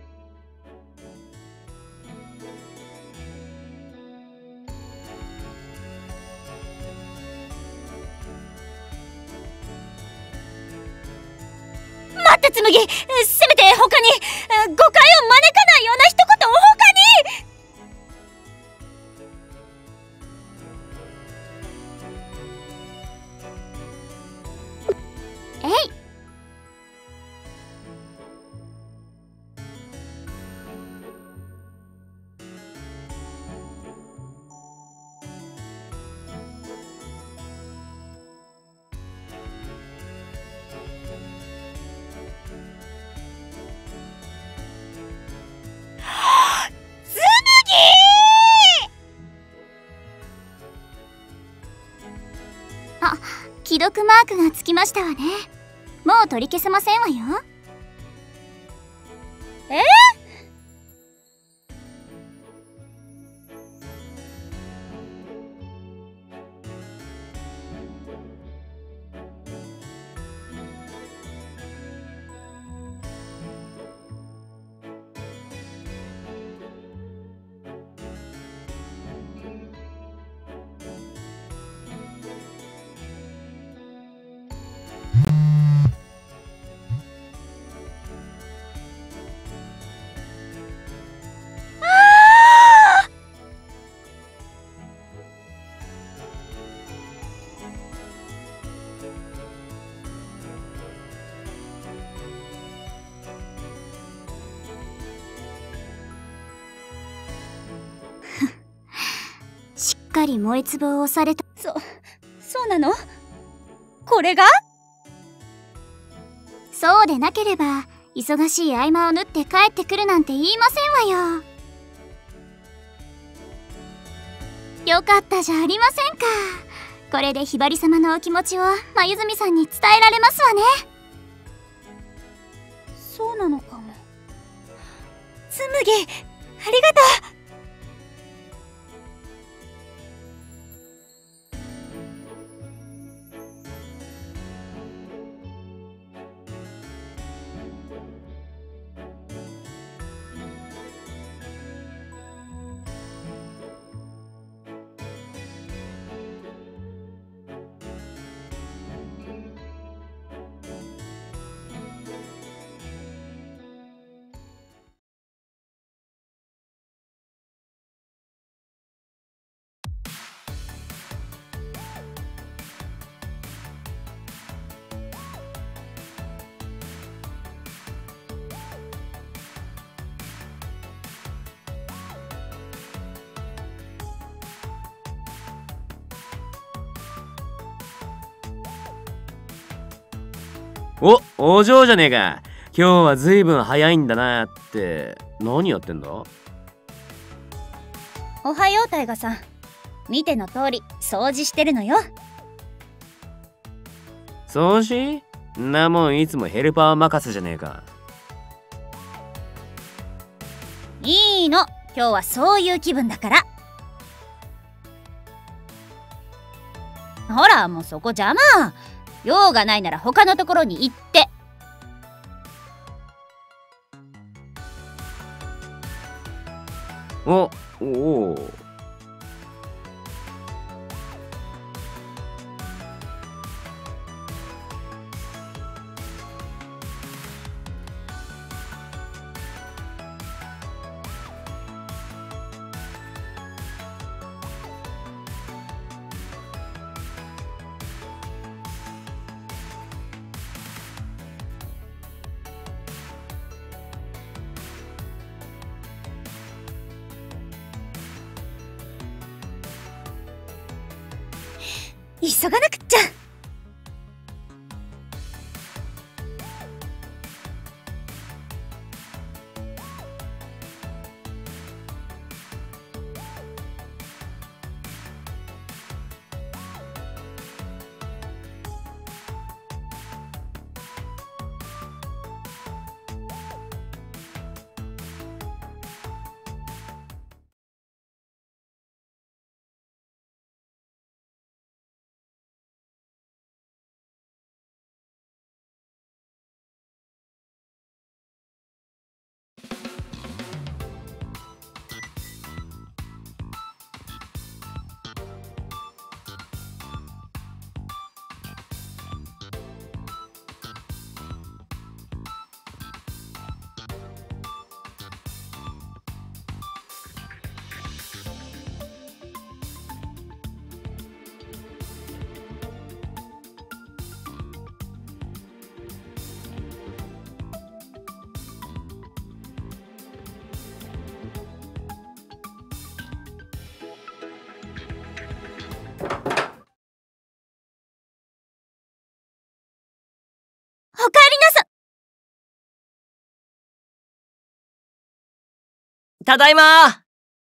待って紬、せめて他に誤解を招かないような一言を他に。 えい。あ、既読マークがつきましたわね。もう取り消せませんわよ。 えー、 しっかり燃えつぼを押された。 そ、そうなの？これが？ そうでなければ忙しい合間を縫って帰ってくるなんて言いませんわよ。よかったじゃありませんか。これでひばり様のお気持ちをまゆずみさんに伝えられますわね。 そうなのかも。つむぎ、ありがとう。 お、お嬢じゃねえか。 今日はずいぶん早いんだなって。何やってんだ？ おはようタイガさん。見ての通り掃除してるのよ。 掃除？んなもんいつもヘルパー任せじゃねえか。 いいの、今日はそういう気分だから。ほらもうそこ邪魔。用がないなら他のところに行って。 おおお。 急がなくっちゃ。おかえりなさ。 ただいま。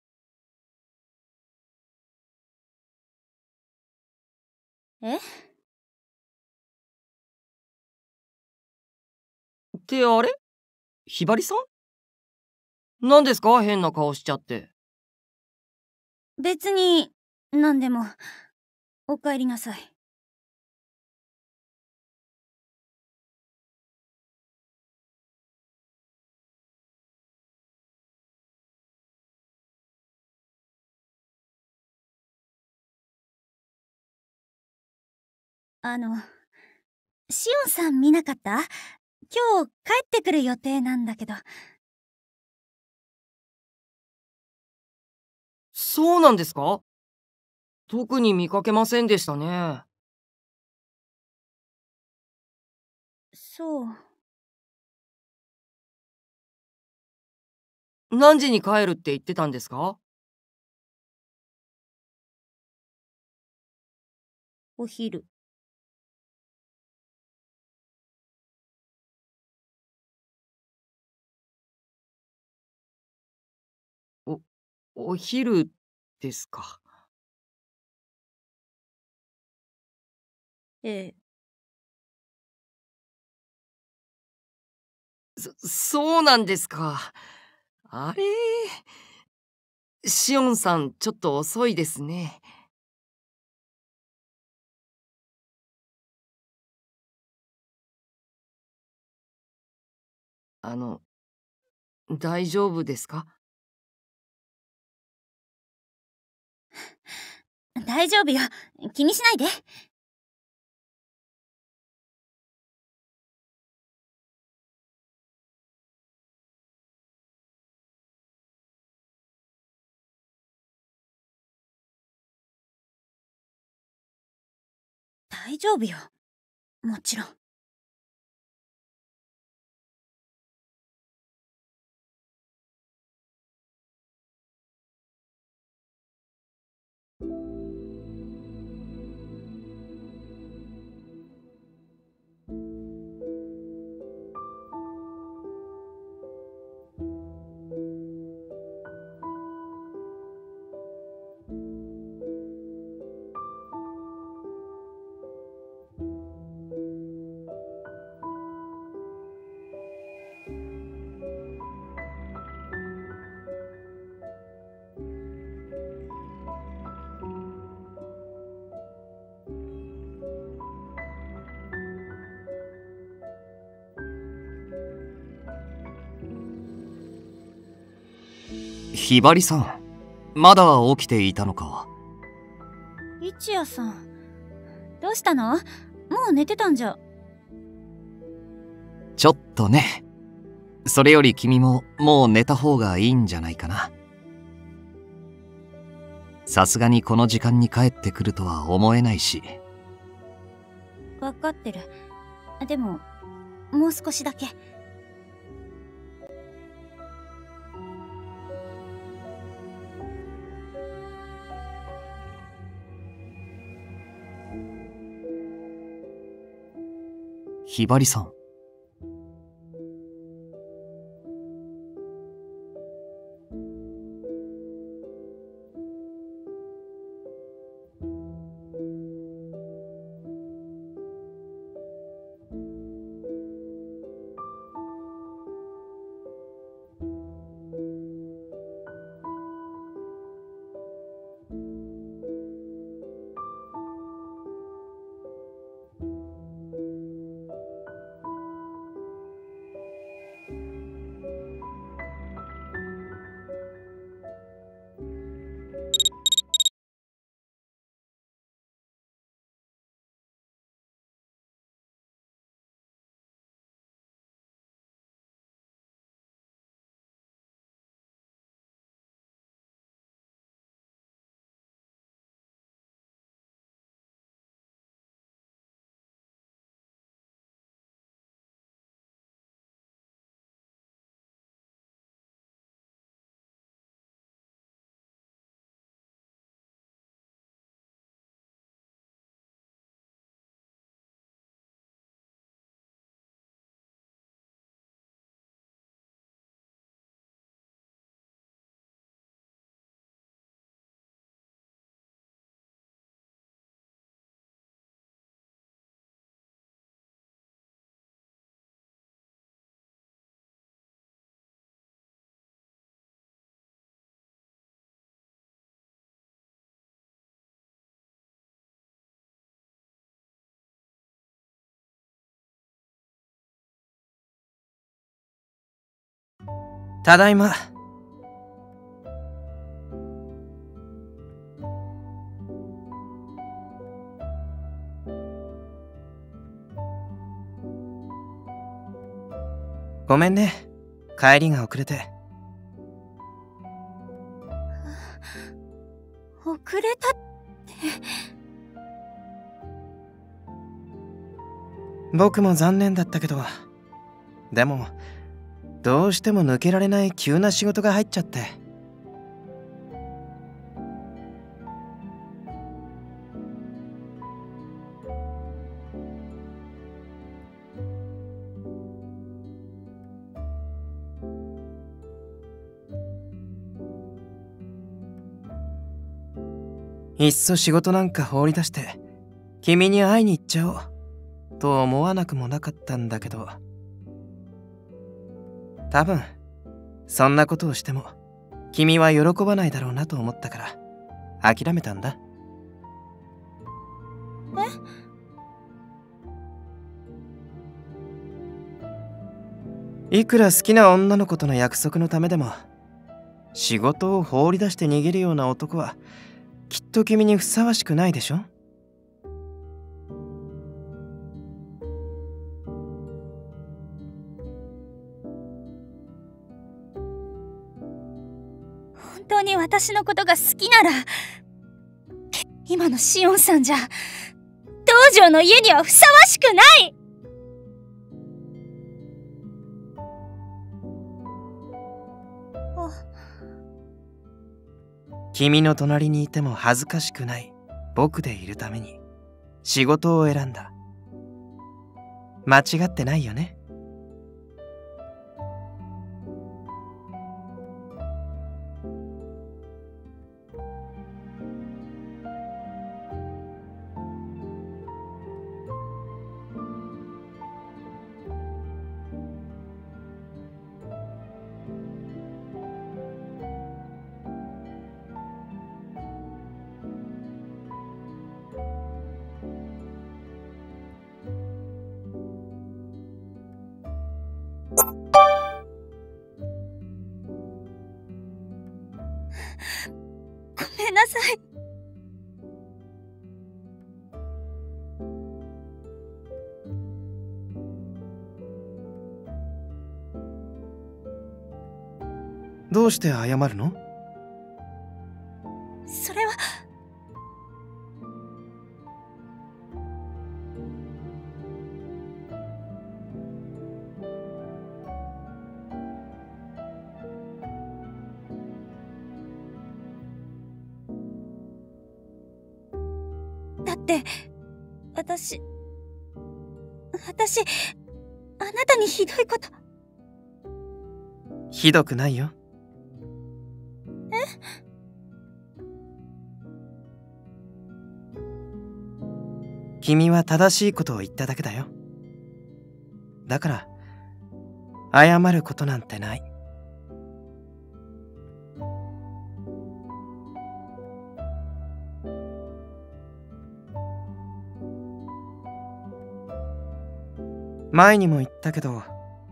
え？ ってあれ？ひばりさん？何ですか変な顔しちゃって。 別に何でも。おかえりなさい。あの、シオンさん見なかった？今日帰ってくる予定なんだけど。 そうなんですか？特に見かけませんでしたね。 そう。 何時に帰るって言ってたんですか？ お昼。 お、お昼ですか。 ええ。 そ、そうなんですか。あれ？シオンさん、ちょっと遅いですね。あの、大丈夫ですか？ 大丈夫よ。気にしないで。大丈夫よ。もちろん。 ひばりさん、まだ起きていたのか。 一夜さん、どうしたの？もう寝てたんじゃ。 ちょっとね。それより君ももう寝た方がいいんじゃないかな。さすがにこの時間に帰ってくるとは思えないし。 わかってる。でも、もう少しだけ。 ひばりさん。 ただいま。ごめんね、帰りが遅れて。 遅れたって。 僕も残念だったけど、でもどうしても抜けられない急な仕事が入っちゃって。いっそ仕事なんか放り出して君に会いに行っちゃおうと思わなくもなかったんだけど、多分そんなことをしても君は喜ばないだろうなと思ったから諦めたんだ。 え？ いくら好きな女の子との約束のためでも仕事を放り出して逃げるような男はきっと君にふさわしくないでしょ。 本当に私のことが好きなら、今のシオンさんじゃ道場の家にはふさわしくない。 君の隣にいても恥ずかしくない僕でいるために仕事を選んだ。間違ってないよね。 ごめんなさい。 どうして謝るの？ それは。だって私私あなたにひどいこと。 ひどくないよ。 え？ 君は正しいことを言っただけだよ。だから謝ることなんてない。前にも言ったけど、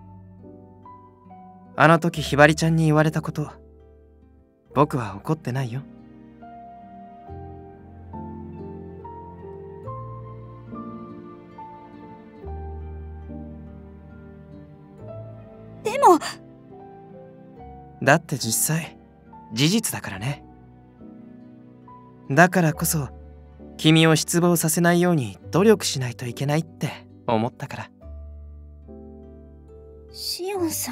あの時ひばりちゃんに言われたこと、僕は怒ってないよ。 でもだって実際事実だからね。だからこそ君を失望させないように努力しないといけないって思ったから。 シオンさん。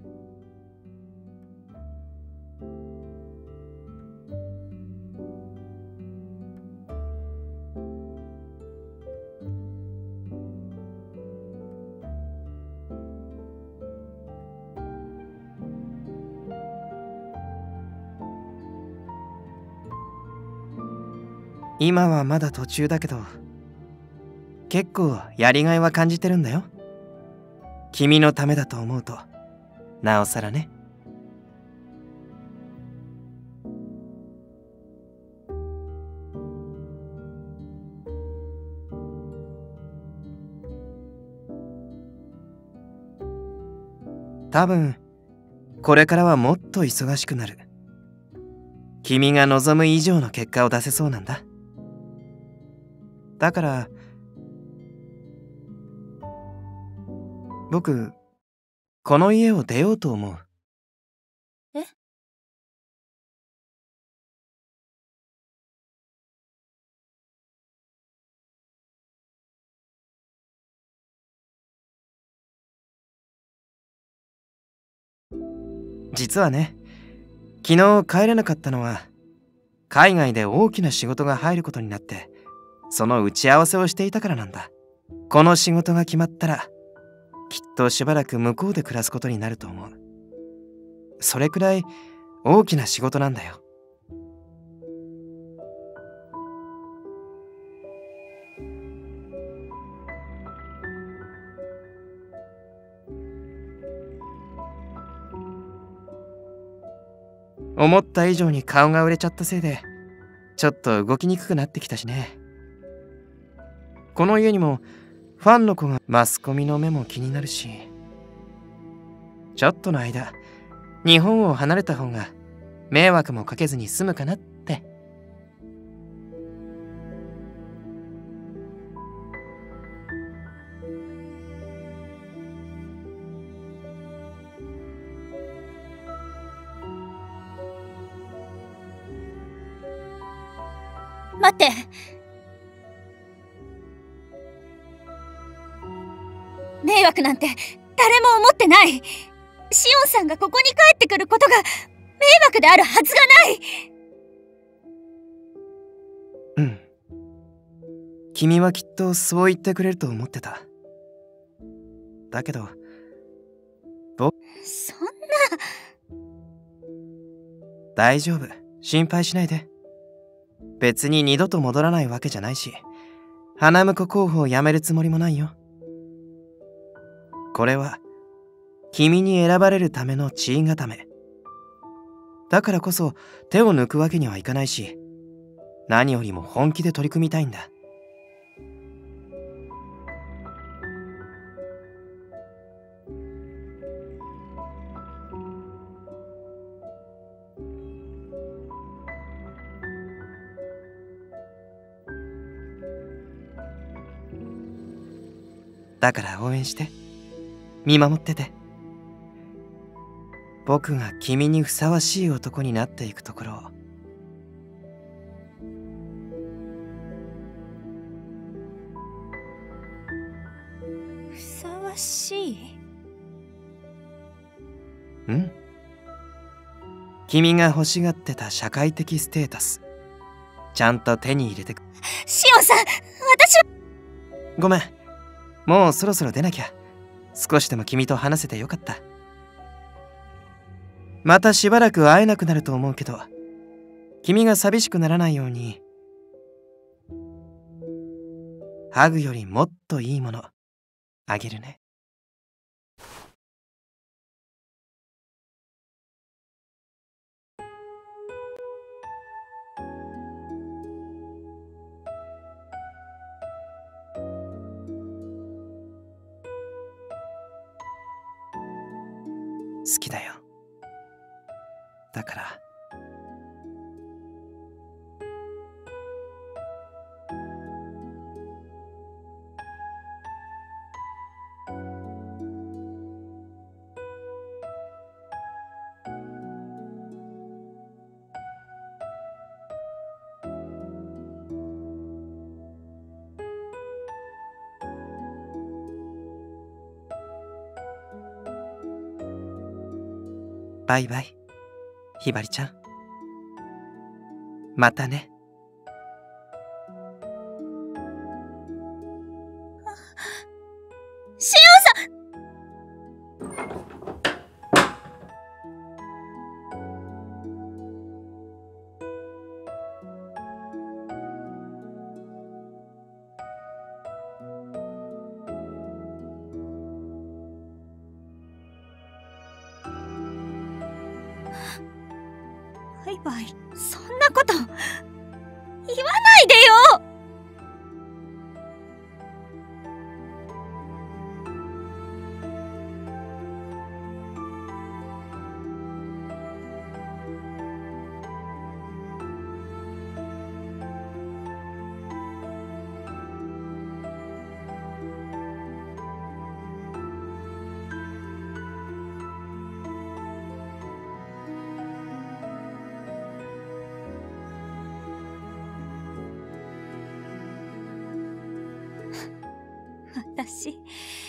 今はまだ途中だけど、結構やりがいは感じてるんだよ。君のためだと思うとなおさらね。多分これからはもっと忙しくなる。君が望む以上の結果を出せそうなんだ。だから僕この家を出ようと思う。 え？ 実はね、昨日帰れなかったのは海外で大きな仕事が入ることになって、その打ち合わせをしていたからなんだ。この仕事が決まったらきっとしばらく向こうで暮らすことになると思う。それくらい大きな仕事なんだよ。思った以上に顔が売れちゃったせいでちょっと動きにくくなってきたしね。この家にもファンの子が、マスコミの目も気になるし、ちょっとの間日本を離れた方が迷惑もかけずに済むかなって。 待って。迷惑なんて誰も思ってない。シオンさんがここに帰ってくることが迷惑であるはずがない。 うん。君はきっとそう言ってくれると思ってた。だけど僕、 そんな。 大丈夫、心配しないで。別に二度と戻らないわけじゃないし、花婿候補を辞めるつもりもないよ。これは君に選ばれるための地位固めだからこそ、手を抜くわけにはいかないし、何よりも本気で取り組みたいんだ。 だから応援して、見守ってて。僕が君にふさわしい男になっていくところを。 ふさわしい？ うん。君が欲しがってた社会的ステータス、ちゃんと手に入れてく。 シオンさん、私は。 ごめん、もうそろそろ出なきゃ。少しでも君と話せてよかった。またしばらく会えなくなると思うけど、君が寂しくならないように、ハグよりもっといいものあげるね。好きだよ。だからバイバイ、ひばりちゃん。またね。 シオンさん！バイバイ、そんなこと言わないでよ！私